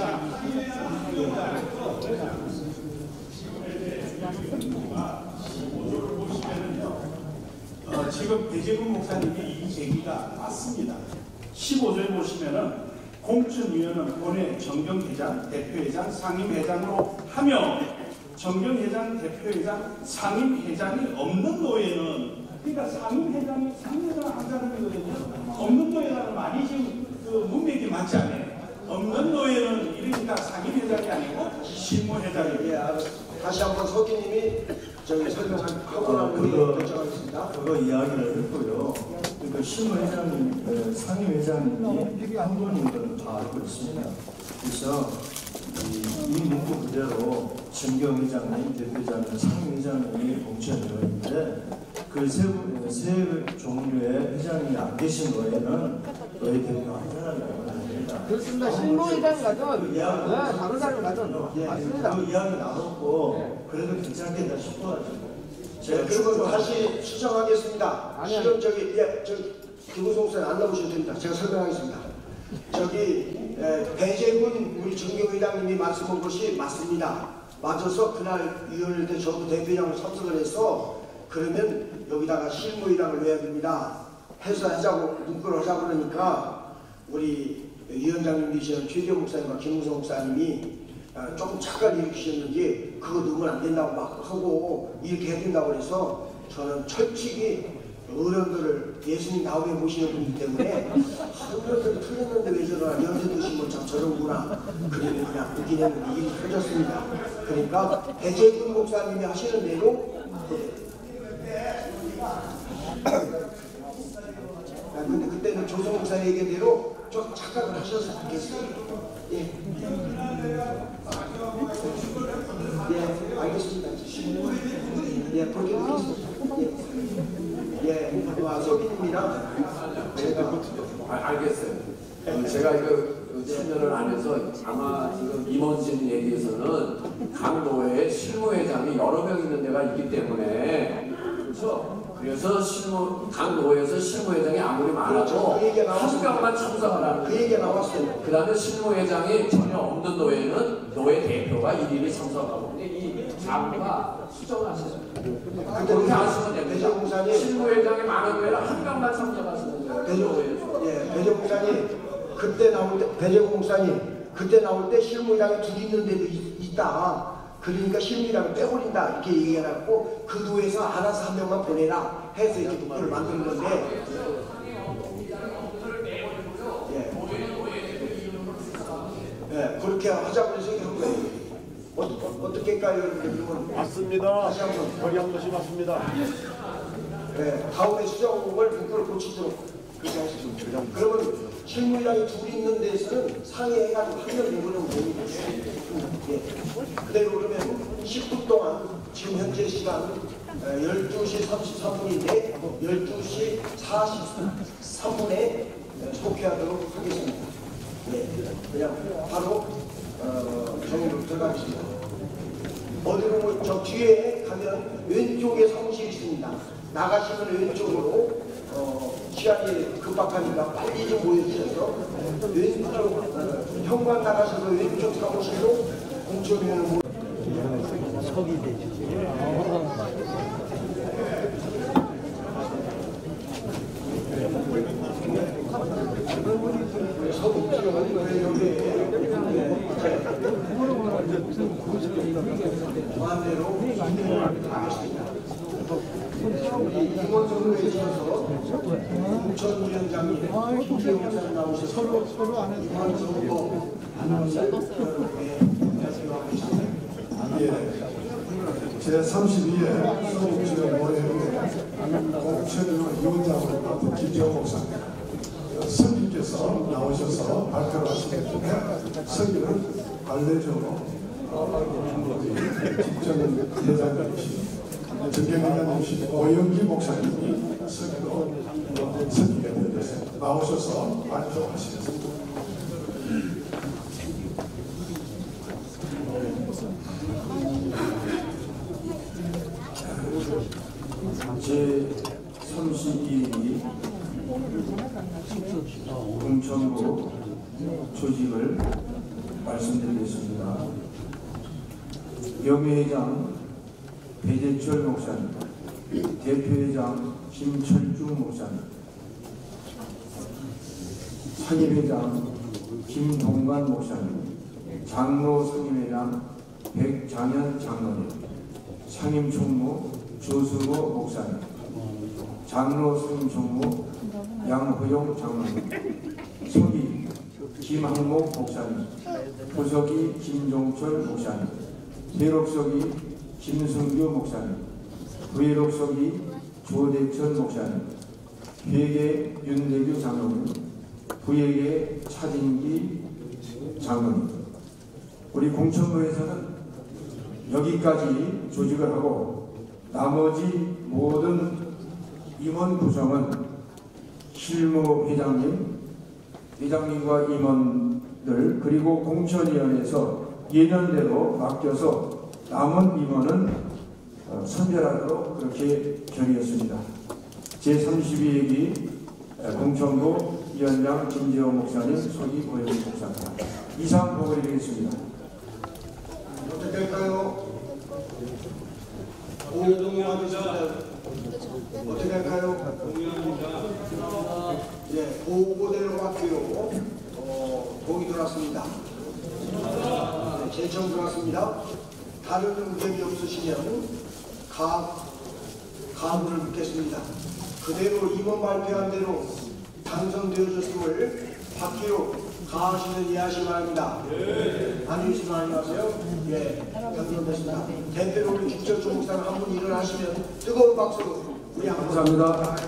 어, 지금 배재군 목사님의 이 제기가 맞습니다. 십오 절 보시면은 공천위원은 본회 정경회장, 대표회장, 상임회장으로 하며 정경회장, 대표회장, 상임회장이 없는 노예는 그러니까 상임회장이 상임회장 한사람이거든요. 없는 노예라는 말이 지금 그 문맥이 맞지 않아요. 없는 노예는 이러니까 상임회장이 아니고 실무회장이에요. 예, 다시 한번 서기님이 저기 설명하고 나면 그거, 결정하겠습니다. 그거 이야기를 했고요. 그러니까 실무회장님, 상임회장님이 한 분인 걸 다 알고 있습니다. 그래서 이, 이 문구 그대로 정경회장님, 대표회장님, 상임회장님이 공천되어 있는데 그 세 세 종류의 회장이 안 계신 거에는 너희 대표 한 사람이 그렇습니다. 실무회장 가든 그 이야기, 다른 사람 가든 예, 맞습니다. 그 이야기 나눴고 그래도 괜찮겠다 싶어가지고 네, 그리고 다시 수정하겠습니다. 아니, 지금 저기 예, 저기 김우성 안 나오셔도 됩니다. 제가 설명하겠습니다. 저기 에, 배재군 우리 정경회장님이 말씀한 것이 맞습니다. 맞아서 그날 위원회 때 저도 대표장으로 참석을 해서 그러면 여기다가 실무회장을 넣어야 됩니다. 해서 하자고 문구를 하자고 그러니까 우리 위원장님이신 최재 목사님과 김우성 목사님이 조금 착각을 일으키셨는지 그거 넣으면 안 된다고 막 하고 이렇게 해야 된다고 그래서 저는 철칙이 어른들을 예수님 나오게 모시는 분이기 때문에 어른들이 틀렸는데 왜 저러나 연세도 신분 참 저런구나 그러면 그냥 웃긴 했는데 일이 터졌습니다. 그러니까 배재군 목사님이 하시는 대로 아, 근데 그때는 조성 목사 얘기대로 좀 착각을 하셨으면 좋겠어요. 예. 예, 알겠습니다. 예, 그렇게 하겠습니다. 예, 예, 와, 소비님이랑 제가 아, 알겠어요. 어, 제가 이거 참여를 안 해서 아마 지금 임원진 얘기에서는 각 노회에 실무회장이 여러 명 있는 데가 있기 때문에 그렇죠. 그래서 실무 각 노회에서 실무회장이 아무리 많아도 그렇죠. 한 명만 참석을 하는 그 얘기가 나왔어요. 그 다음에 실무회장이 전혀 없는 노회는 노회 대표가 일일이 참석하고 근데 이 자부가 수정하셔요. 그렇게 하시면 됩니다. 실무회장이 많은 노회는 한 명만 참석하시는 거예요. 배정, 예, 배정 목사님 그때 나올 때 배정 목사님 그때 나올 때 실무회장이 둘이 있는 데도 있, 있다. 그러니까 실무회장을 빼버린다 이렇게 얘기해갖고 그 도에서 알아서 한 명만 보내라 해서 이렇게 문구를 만든 건데 예, 예 그렇게 하자고 해서 이런 거예요. 어, 어, 어떻게 할까요 여러분들? 맞습니다. 다시 한번 처리한 것이 맞습니다. 예, 다음에 수정을 문구를 고치도록 그렇게 하시죠. 그러면 실무장이 둘이 있는 데에서는 상의해가지고 한 명 내보내면 됩니다. 예. 그대로 그러면 십 분 동안 지금 현재 시간 열두 시 삼십삼 분인데 열두 시 사십삼 분에 속회하도록 하겠습니다. 예. 그냥 바로 어, 정리로 들어가겠습니다. 어디로 저 뒤에 가면 왼쪽에 사무실이 있습니다. 나가시면 왼쪽으로 어, 시간이 급박하니까 빨리 좀 모여주셔서 왼쪽 어, 현관 나가셔서 왼쪽 사무실로 공천위원을 모여 석이 되죠. 서북지역은 왜 여기에 마음대로 하겠습니다. 임원선으로 해주셔서 공천위원장님 김대웅 나오셔서 서로 서로 안 해서 임원선으로 제삼십이 회 서울지역 모의회의 공천위원장으로 맡은 김재호 목사님 선생님께서 나오셔서 발표를 하시기 때문에 서기를 관례적으로 집정 대장님이신 정경회장님이신 오영기 목사님이 서기로 서기가 되어서 나오셔서 발표하시겠습니다. 제삼십이 위 공천부 조직을 사실을 말씀드리겠습니다. 명예회장 배재철 목사님, 대표회장 김철중 목사님, 상임회장 김동관 목사님, 장로 상임회장 백장현 장로님, 상임총무 조승호 목사님, 장로 상임총무 양호용 장로님, 서기 김항목 목사님, 부석이 김종철 목사님, 대록석이 김승규 목사님, 부회록석이 조대천 목사님, 회계 윤대규 장로님, 부회계 차진기 장로님. 우리 공천부에서는 여기까지 조직을 하고 나머지 모든 임원 구성은 실무 회장님, 회장님과 임원들 그리고 공천위원회에서 예년대로 맡겨서 남은 임원은 선별하도록 그렇게 결의했습니다. 제삼십이 회기 공천부 위원장 김재호 목사님, 서기 고영희 목사입니다. 이상 보고를 드리겠습니다. 어떻게 할까요? 공동의원이십니다. 어떻게 할까요? 예, 보고대로 받기로 어, 동의 들어왔습니다. 네, 제청 들어왔습니다. 다른 의견이 없으시면 가, 가문을 묻겠습니다. 그대로 임원 발표한 대로 당선되어졌음을 받기로 가하시는 이해하시기 바랍니다. 네. 안주시면 안녕하세요. 예, 당선됐습니다. 대표로 우리 김철중 목사님 한 분 일어나시면 뜨거운 박수 우리 한번 감사합니다.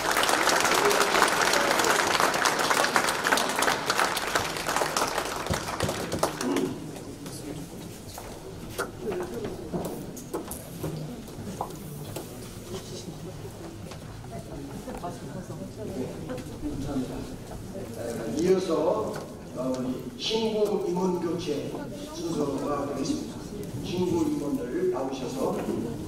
이어서 우리 신고 임원 교체 순서가 되겠습니다. 신고 임원들 나오셔서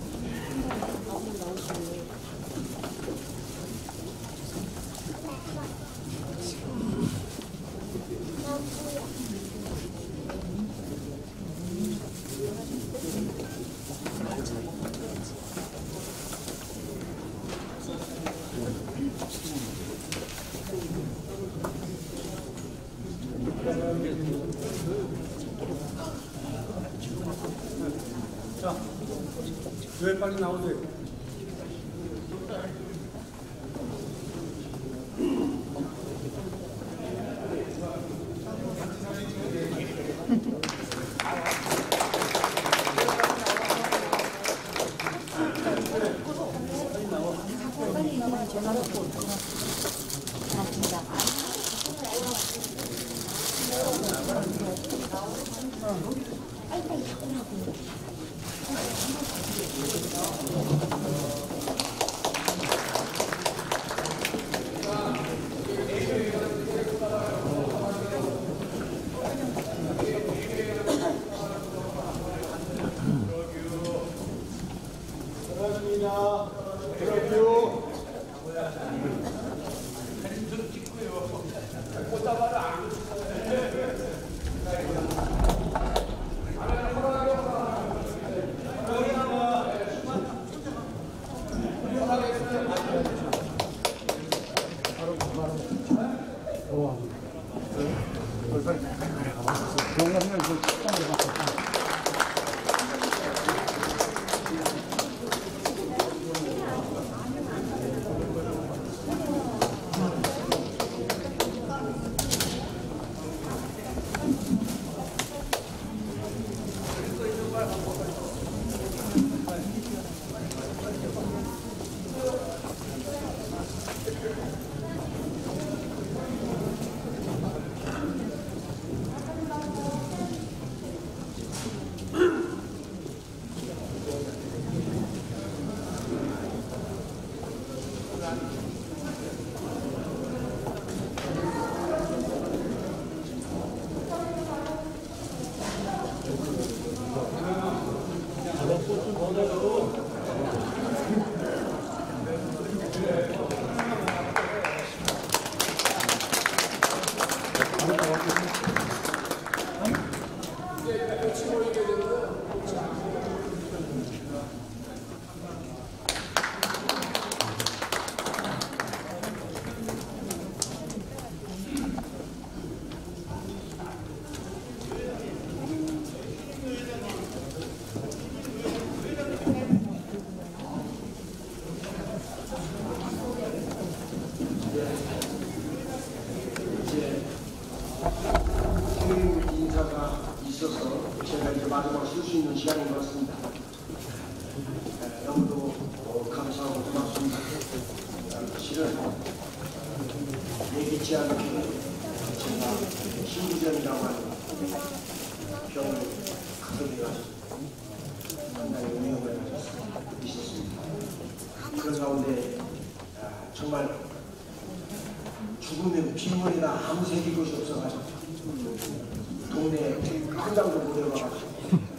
자, 왜 빨리 나오세요? 개인 인사가 있어서 제가 이제 마지막으로 쓸 수 있는 시간인 것 같습니다. 에, 너무도 어, 감사하고 고맙습니다. 실은 예기치 않게 제가 신부전이라고 하는 병을 갖게 가지고 상당히 운명을 있었습니다. 그런 가운데 아, 정말 죽음의 빈문이나 아무 새길 곳이 없어가지고 동네 한강도 못 들어가가지고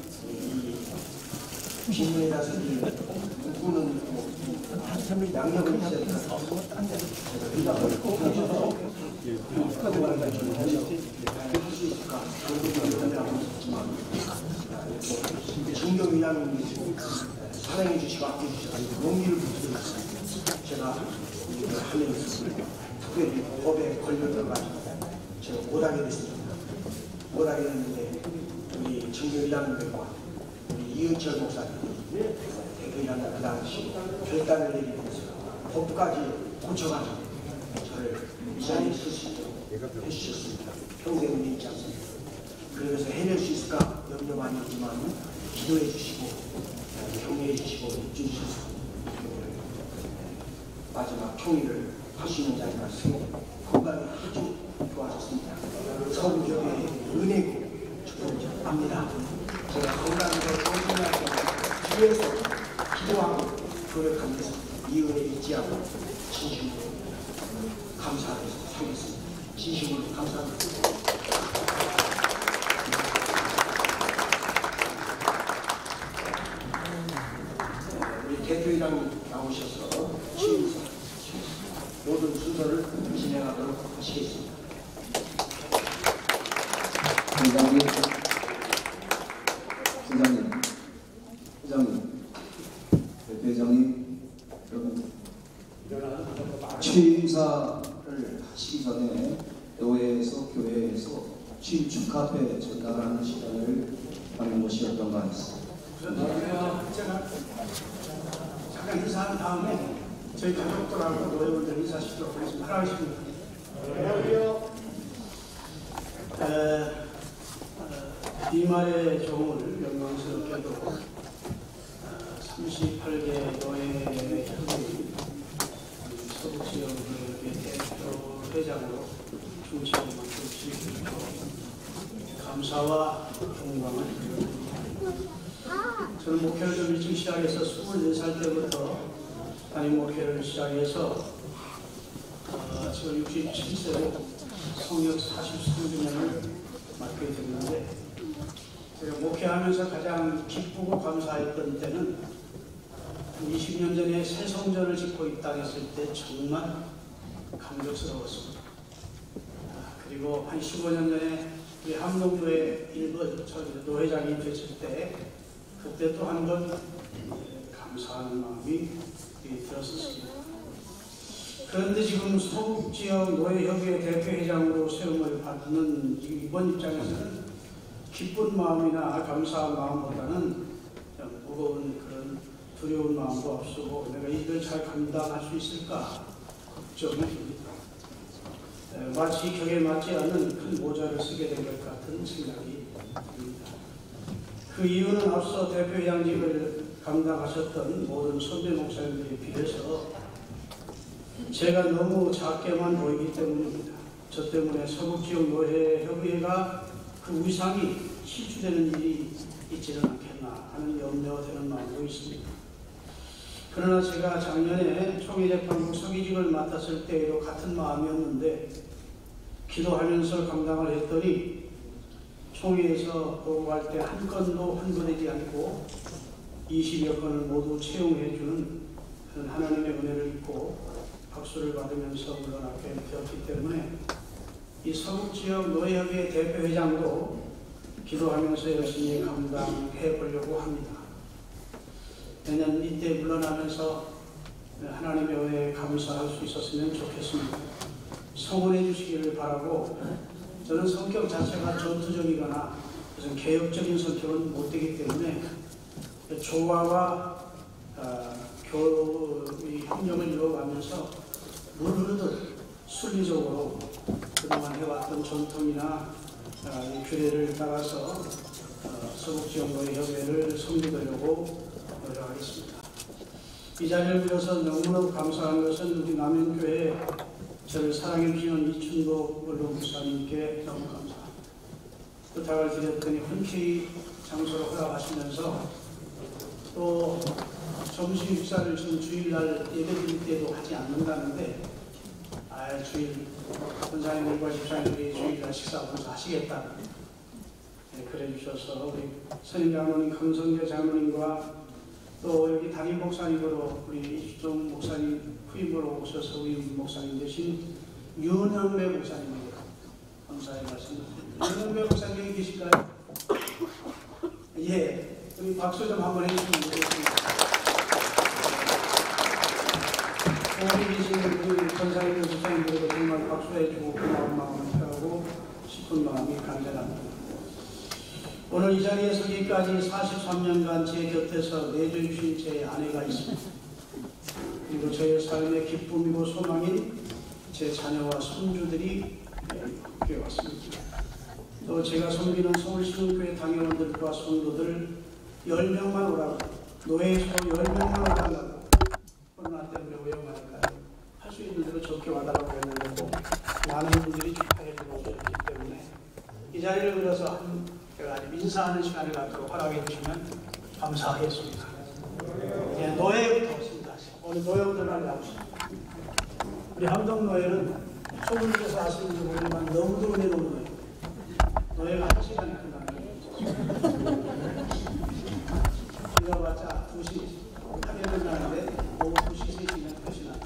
이 빈문이나 새길 누구는 뭐 양력을 있어야 되니까 제가 의담을 꼭 해줘서 축하드립니다. 할 수 있을까? 그런 생각을 했지만 진경 위장님이 사랑해 주시고 아껴주셔서 용기를 부탁드렸어요. 제가 하면서 특별히 법에 걸려들어가지고 제가 못하게 됐습니다. 못하게 됐는데 우리 진경 위장님과 우리 이은철 목사님 대표이라는 그 당시 결단을 내리면서 법까지 고쳐가지고 저를 이 자리에 쓸 수 있도록 해주셨습니다. 평생 은혜 있지 않습니다. 그래서 해낼 수 있을까 염려 많이 했지만 기도해 주시고 격려해 주시고 해주셔서 마지막 총리를 할 수 있는 자리가 생겨 건강이 아주 좋아졌습니다. 서울교회의 은혜고 저는 압니다. 제가 건강하게 건강하게 뒤에서 기도하고 노력하면서 이 은혜 잊지 않고 진심으로 감사하면서 살겠습니다. 진심으로 감사합니다. 우리 대표이랑 나오셔서 취임사 모든 순서를 진행하도록 하시겠습니다. 회장님, 회장님, 회장님, 대표회장님, 여러분, 취임사를 하시기 전에 교회에서 교회에서 취임 축하회 전달하는 시간을 하는 것이 어떤가 했습니다. 우선 제가 잠깐 인사한 다음에 저희 가족들하고 노예분들 인사시키도록 하겠습니다. 하나하십니다. 안녕하세요. 이말의 종을 영광스럽게도 삼십팔 개 노예 협의회 서북지역의 대표 회장으로 중심을 맡겨주시고 감사와 영광을 드립니다. 저는 목회를 좀 일찍 시작해서 스물네 살 때부터 담임 목회를 시작해서 어, 지금 육십칠 세로 성역 사십삼 주년을 맡게 됐는데 제가 목회하면서 가장 기쁘고 감사했던 때는 이십 년 전에 새 성전을 짓고 입당했을 때 정말 감격스러웠습니다. 그리고 한 십오 년 전에 우리 함동교회 일부 노회장이 됐을 때 그때 또 한 번 감사하는 마음이 들었습니다. 그런데 지금 서북지역 노예협의회 대표회장으로 세움을 받는 이번 입장에서는 기쁜 마음이나 감사한 마음보다는 무거운 그런 두려운 마음도 앞서고 내가 이걸 잘 감당할 수 있을까 걱정이 듭니다. 마치 격에 맞지 않는 큰 모자를 쓰게 된 것 같은 생각이 듭니다. 그 이유는 앞서 대표회장직을 감당하셨던 모든 선배 목사님들에 비해서 제가 너무 작게만 보이기 때문입니다. 저 때문에 서북지역 노예협의회가 그 위상이 실추되는 일이 있지는 않겠나 하는 염려가 되는 마음도 있습니다. 그러나 제가 작년에 총회재판부 서기직을 맡았을 때에도 같은 마음이었는데 기도하면서 감당을 했더니 총회에서 보고할 때 한 건도 환불되지 않고 이십여 건을 모두 채용해주는 그런 하나님의 은혜를 입고 박수를 받으면서 물러나게 되었기 때문에 이 서북지역 노예협의회 대표회장도 기도하면서 열심히 감당해 보려고 합니다. 내년 이때 물러나면서 하나님의 은혜에 감사할 수 있었으면 좋겠습니다. 성원해 주시기를 바라고 저는 성격 자체가 전투적이거나 무슨 개혁적인 성격은 못 되기 때문에 조화와 어, 교, 이 협력을 이루어가면서 물 흐르듯 순리적으로 그동안 해왔던 전통이나 어, 규례를 따라서 어, 서북지역노예 협의회를 섬기려고 노력하겠습니다. 이 자리를 빌어서 너무너무 감사한 것은 우리 남현교회 저를 사랑해 주시는 이춘복 원로 목사님께 너무 감사합니다. 부탁을 드렸더니 흔쾌히 장소를 허락하시면서 또 점심 식사를 지금 주일날 예배드릴 때도 하지 않는다는데 아 주일 권사님들과 집사님들이 주일날 식사 먼저 하시겠다 네, 그래 주셔서 우리 선임 장로님 강성재 장로님과 또 여기 담임 목사님으로 우리 이수종 목사님 후임으로 오셔서 우리 목사님 대신 윤영배 목사님입니다. 감사의 말씀드립니다. 윤영배 목사님 여기 계실까요? 예, 우리 박수 좀 한번 해주시면 되겠습니다. 거기 계시는 우리 전사님들, 집사님들에게 정말 박수해주고 고마운 마음을 표하고 싶은 마음이 간절합니다. 오늘 이 자리에 서기까지 사십삼 년간 제 곁에서 내줘주신 제 아내가 있습니다. 그리고 저의 삶의 기쁨이고 소망인 제 자녀와 손주들이 함께 왔습니다. 또 제가 섬기는 서울시민교회 당회원들과 성도들 열 명만 오라고 노예에서 열 명만 오라고 코로나 때문에 오염하니까 할 수 있는 대로 좋게 와달라고 했는데 많은 분들이 축하해주고 오셨기 때문에 이 자리를 빌어서 한 제가 인사하는 시간을 갖도록 허락해 주시면 감사하겠습니다. 예, 노예부터 없습니다. 오늘 노예분들만 나오십니다. 우리 함덕노예는 소문에서 아시는지 모르지만 너무도 은혜로운 노예. 노예가 한 시간이 끝나는 우리가 봤자 두 시 하게 끝나는데 오후 두 시, 세 시면 끝이 납니다.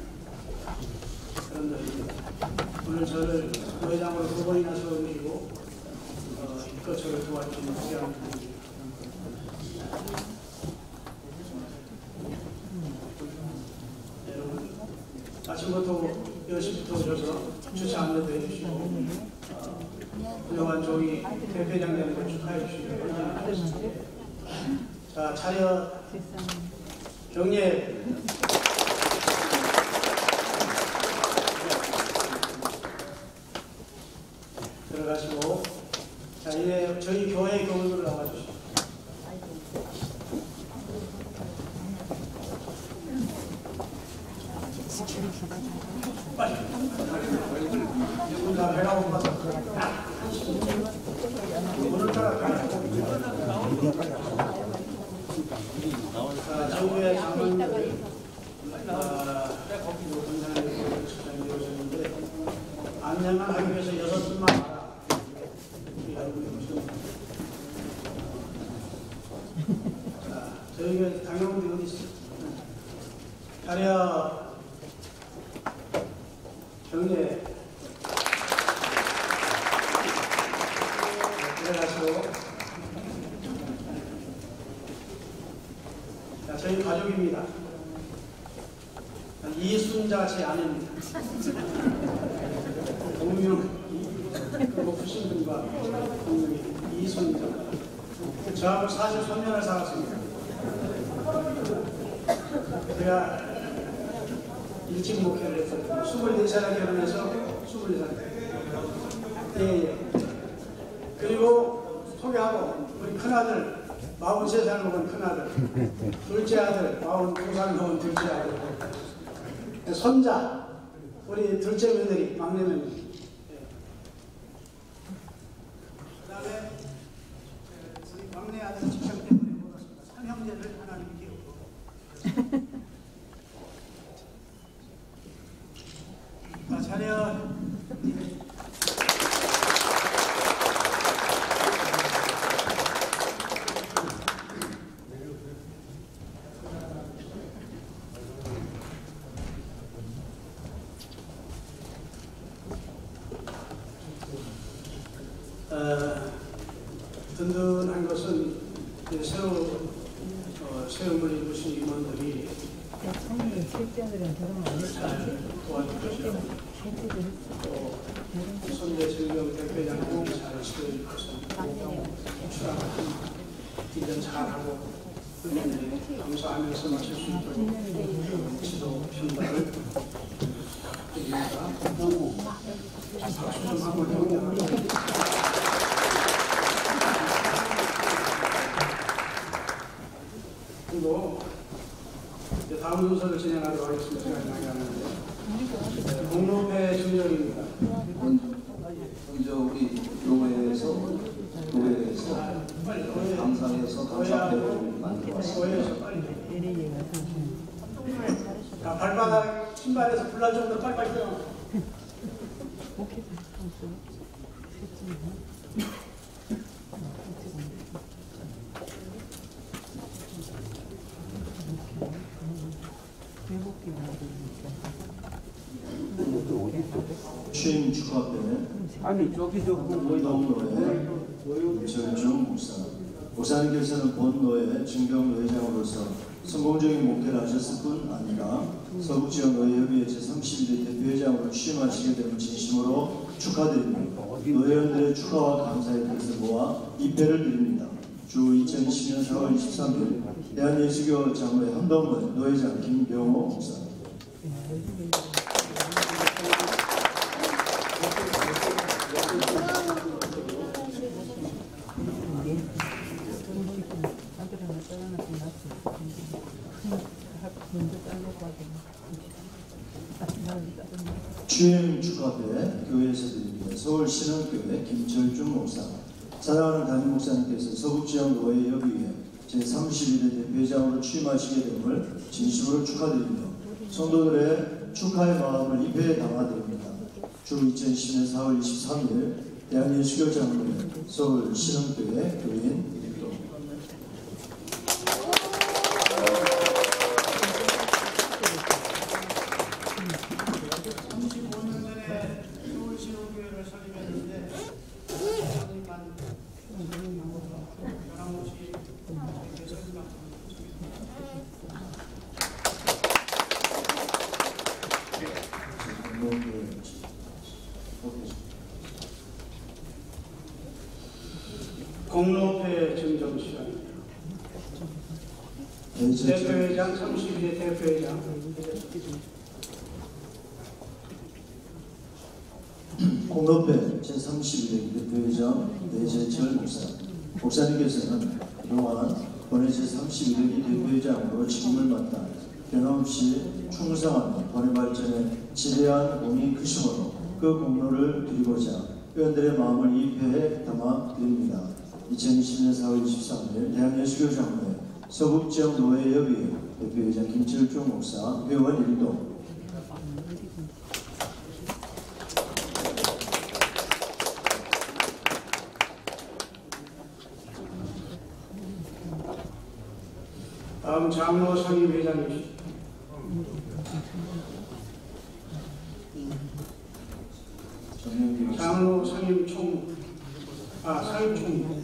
그런 노예입니다. 오늘 저를 노예장으로 두 번이나 세워주시고 어, 이껏 저를 도와주시는 귀한 분입니다. 여러분 아침부터 열 시부터 오셔서 주차 안내도 해주시고 어, 훌륭한 종이 대표장 되는 걸 축하해 주시고 자 차려 경례 들어가시고 자 이제 저희 교회 교우들 나와주시고 빨리 나 배가 고파서 오늘따라 가라고 자 정부의 장관님들 안내만 하기 위해서 여섯 분만 와라. 자, 저희가 당연히 어디 있어요? 차려 경례 들어가시고 자, 저희 가족입니다. 이순자 제 아내입니다. 동명 그 높으신 분과 동명이 이순자 저하고 사십삼 년을 살았습니다. 제가 일찍 목회를 했어요. 스물네 살에 결혼해서 스물네 살. 예, 예. 그리고 소개하고 우리 큰아들 마흔세 살 먹은 큰아들, 둘째 아들 마흔두 살 먹은 둘째 아들, 손자 우리 둘째 며느리 막내 며느리. 그 다음에 우리 막내 아들 직장 때문에 못 왔습니다. 삼형제를 하나님이 키우고 자, 차려. 어, 든든한 것은 새로 어, 세움을 입으신 임원들이 잘 도와주시고 또 손대 즐거운 대표장님 잘 지도해 주셔서 추락한 일 년 잘하고 훈련에 감사하면서 마칠 수 있도록 지도 편달을 드립니다. 박수 좀 한번 해보자. 다음 순서를 진행하도록 하겠습니다. 시간이 많이 가는데 공로회 준영입니다. 먼저 우리 교회에서 교회에서 감사해서 감사패를 만들어 왔습니다. 자, 발바닥 신발에서 불날 정도 빨리빨리 들어. 취임 축하합니다. 아니 저기 저 운동노회 김철중 목사. 목사님께서는 본노회 증경노회장으로서 성공적인 목회를 하셨을 뿐 아니라 서북지역노회협의회 제삼십일 회 대표회장으로 취임하시게 됨을 진심으로 축하드립니다. 노회원들의 축하와 감사의 뜻을 모아 입회를 드립니다. 주 이천이십 년 사월 이십삼일 대한예수교 장로회 한동문 노회장 김병호 목사. 취임 축하회 교회에서 드립니다. 서울신흥교회 김철중 목사. 사랑하는 담임 목사님께서 서북지역노회협의회 제삼십일 회 대표회장으로 취임하시게 됨을 진심으로 축하드립니다. 성도들의 축하의 마음을 입회에 담아드립니다. 주 이천이십 년 사월 이십삼일 대한예수교 장로회 서울신흥교회 교인 공로회 증정 시간입니다. 대표회장 삼십일 회 대표회장 공로회 제삼십일 회 대표회장 내재철 목사. 목사님께서는 그동안 본회 제삼십일 회 대표회장으로 직임을 맡아 변함없이 충성하며 본회 발전에 지대한 공이 크심으로 그 공로를 드리고자 회원들의 마음을 이 회에 담아 드립니다. 이천이십 년 사월 이십삼일 대한예수교 장로회 서북지역 노회협의회 대표회장 김철중 목사. 회원 일동. 다음 장로 상임 회장님이십니다. 장로 상임 총, 아 상임 총.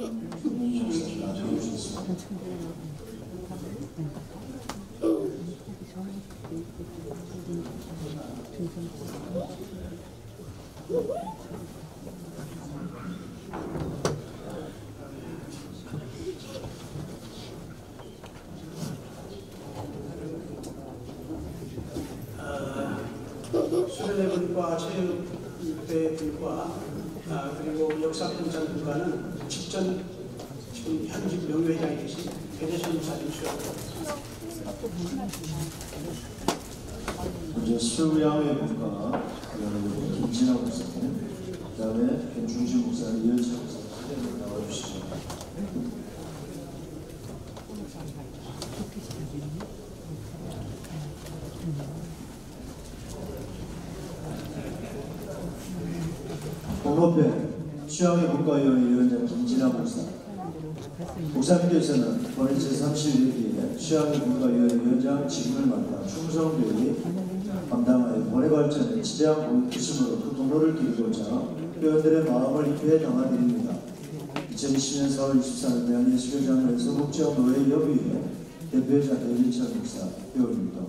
수련회 분과 체육대 분과 아, 그리고 역사분장 분과는 직전 지금 현직 명예회장이 계신 배대선 목사님 수여합니다. 먼저 수양회 분과 김진아 목사님, 그 다음에 김중진 목사, 이현철 목사님 나와주시죠. 공로회 수양회 분과위원회 위원장 김진아 목사. 목사님께서는 본회 제삼십일 회기에 수양회 분과위원회 위원장 직임을 맡아 충성되이 감당하여 본회 발전에 지대한 공이 크심으로 그 공로를 드리고자 회원들의 마음을 입회에 담아드립니다. 이천이십 년 사월 이십삼일 대한예수교 장로회 서북지역 노회협의회 대표회장 내재철 목사. 회원입니다.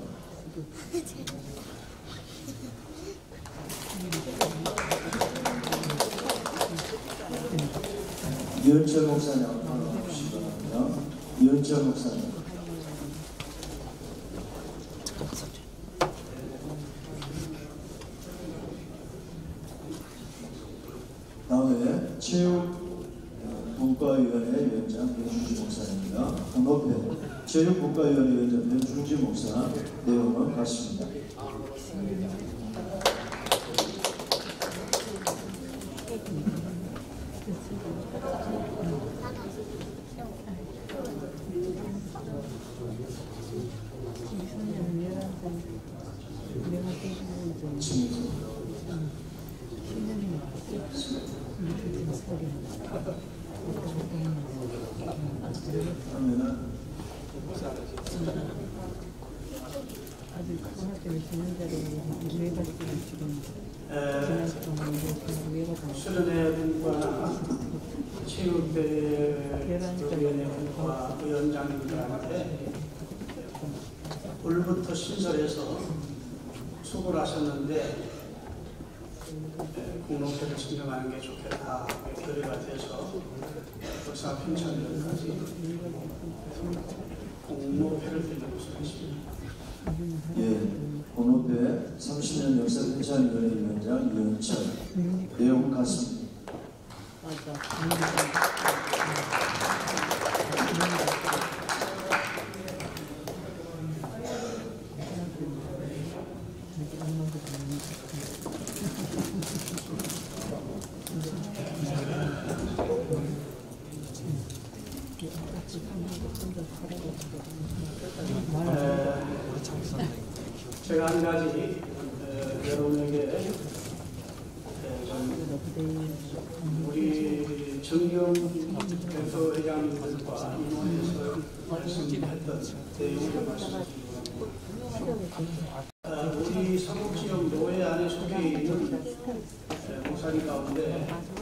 이현철 목사님 앞으로 나오시기 바랍니다. 이현철 목사님. 다음에 체육 문과위원회 위원장 변중지 목사입니다. 건너편 체육문과위원회 위원장 변중지 목사 내용은 같습니다. 수련회 분과 체육대회위원회 분과 위원장님들한테 올부터 신설해서 수고를 하셨는데 공로패를 증정하는 게 좋겠다 결의가 돼서 역사 편찬위원까지 공로패를 드리는 것으로 있습니다. 예, 공로패 삼십 년 역사 편찬위원회 위원장 이현철 내용은 같습니다. 제가 한 가지 여러분에게 우리 정경 대표회장님들과 임원에서 말씀했던 내용을 말씀드리고 우리 서북지역 노회 안에 속해 있는 목사님 가운데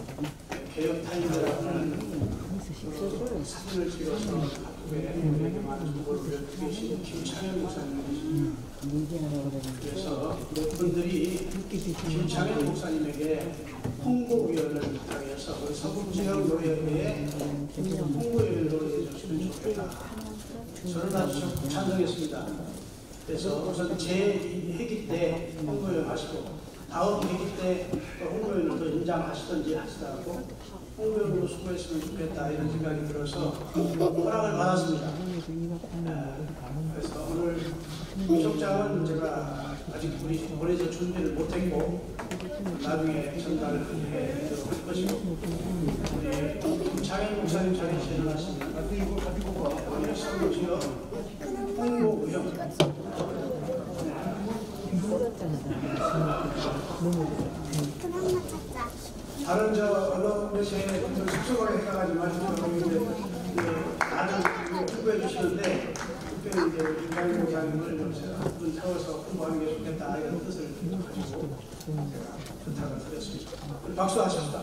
개혁타임이라는 사진을 찍어서 우리에게 많은 정보를 올려주고 계신 김창현 목사님이십니다. 그래서 몇 분들이 김창현 목사님에게 홍보위원을 부탁해서 우리 서북지역 노회에 홍보위원을 노려주시면 좋겠다. 저를 아주 찬성했습니다. 그래서 우선 제 회기 때 홍보위원 하시고 다음 회기 때 홍보위원을 더 인장하시든지 하시더라고 홍보위원으로 수고했으면 좋겠다 이런 생각이 들어서 허락을 받았습니다. 그래서 오늘 부족장은 제가 아직 우리 올해서 준비를 못했고 나중에 전달을 해드리도록 할 것이고 우리 김창현 목사님 자리에 일어나시면 우리 서울지역 홍보위원 다른 저 언론 매체에 좀 숙소를 해가지고 말씀드리는데 나는 투표해 주시는데 특별히 이제 김창현 목사님을 한분 태워서 홍보하는 게 좋겠다 이런 뜻을 가지고 제가 부탁을 드렸습니다. 박수 하십시다.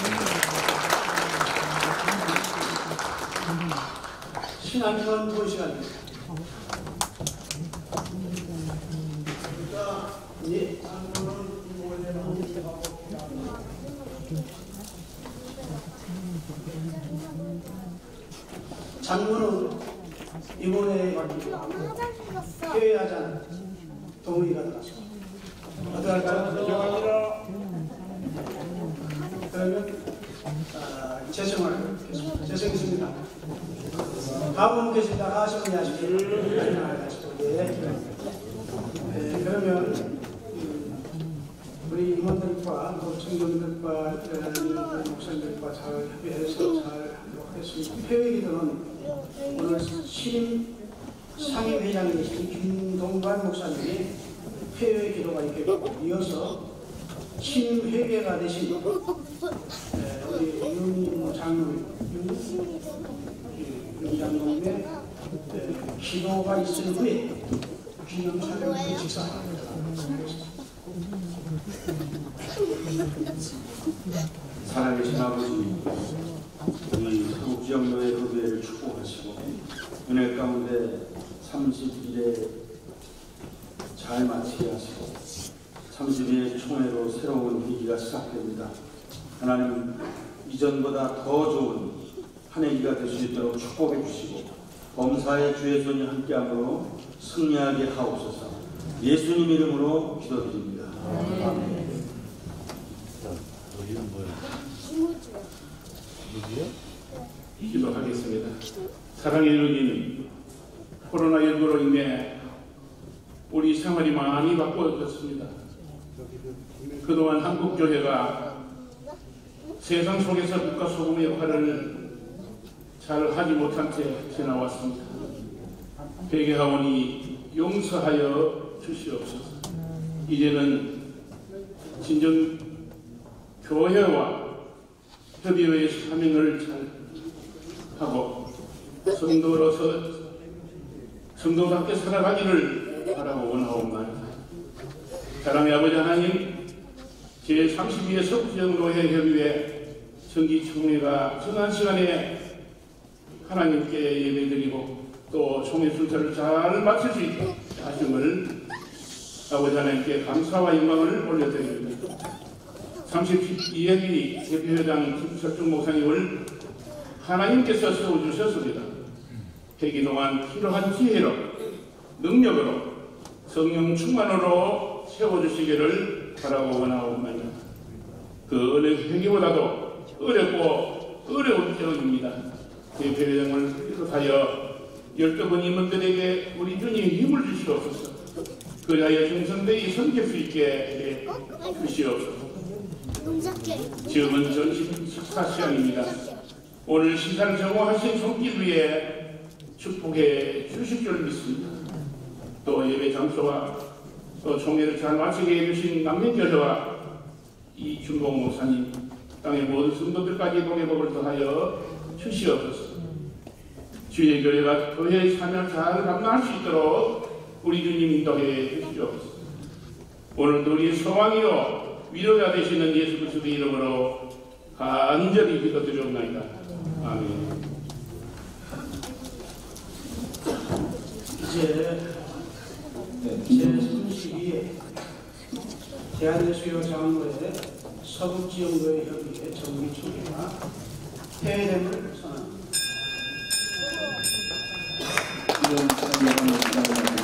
신한편 토의 시간입니다. 그러니까 예, 장로는 이번에 해외하자는 동의가 들어왔습니다. 어떻게 할까요? 그러면 아, 재청을 하겠습니다. 재청 있습니다. 가보면 계십니다. 하시면 하시고 하시고 예. 예, 그러면 우리 임원들과 또 청년들과 목사님들과 잘 협의해서 잘 하도록 하겠습니다. 회의기도는 오늘 신임 상임회장이신 김동관 목사님이 회의 기도가 있겠고 이어서 신임 회계가 되신 우리 윤 장로 윤 장로님의 기도가 있은 후에 균형 촬영을 직사합니다. 살아계신 아버지, 우리 서북지역노회 협의회를 축복하시고 은혜 가운데 삼십 일에 잘 마치게 하시고 삼십 일의 총회로 새로운 위기가 시작됩니다. 하나님, 이전보다 더 좋은 한 해기가 될 수 있도록 축복해 주시고 범사의 주의 손이 함께함으로 승리하게 하옵소서. 예수님 이름으로 기도드립니다. 아멘. 너 이름 뭐야? 누구야? 기도하겠습니다. 사랑의 여러분, 코로나십구로 인해 우리 생활이 많이 바꿔졌습니다. 그동안 한국교회가 세상 속에서 국가 소금의 역할을 잘 하지 못한 채 지나왔습니다. 회개하오니 용서하여 주시옵소서. 이제는 진정 교회와 협의회의 사명을 잘 하고 성도로서 성도답게 살아가기를 바라고 원하옵나이다. 사랑의 아버지 하나님, 제삼십이 회 서부지역노회 협의회 정기총회가 정한 시간에 하나님께 예배드리고 또 총회 순서를 잘 마칠 수 있도록 하심을 아버지 하나님께 감사와 영광을 올려드립니다. 삼십이 회기 대표회장 김철중 목사님을 하나님께서 세워주셨습니다. 회기 동안 필요한 지혜로 능력으로 성령 충만으로 세워주시기를 바라고 원하옵나이다. 그 어느 회기보다도 어렵고 어려운 때입니다. 대표회장을 비롯하여 열두 분 임원들에게 우리 주님 힘을 주시옵소서. 그자의 정성되이 섬길 수 있게 해 주시옵소서. 지금은 전심 식사 시간입니다. 오늘 시사를 정오하신 손길 위에 축복해 주실 줄 믿습니다. 또 예배 장소와 또 총회를 잘 마치게 해주신 남편교회와 이준봉 목사님, 땅의 모든 성도들까지 복의 복을 더하여 주시옵소서. 주의 교회가 교회의 사명을 잘 감당할 수 있도록 우리 주님 인도해 주시옵소서. 오늘도 우리의 소망이요 위로가 되시는 예수 그리스도의 이름으로 간절히 기도드리옵나이다. 아멘. 이제 제삼십이 회 대한예수교 장로회 서북지역노회 협의회 정기총회가 폐회됨을 선언합니다.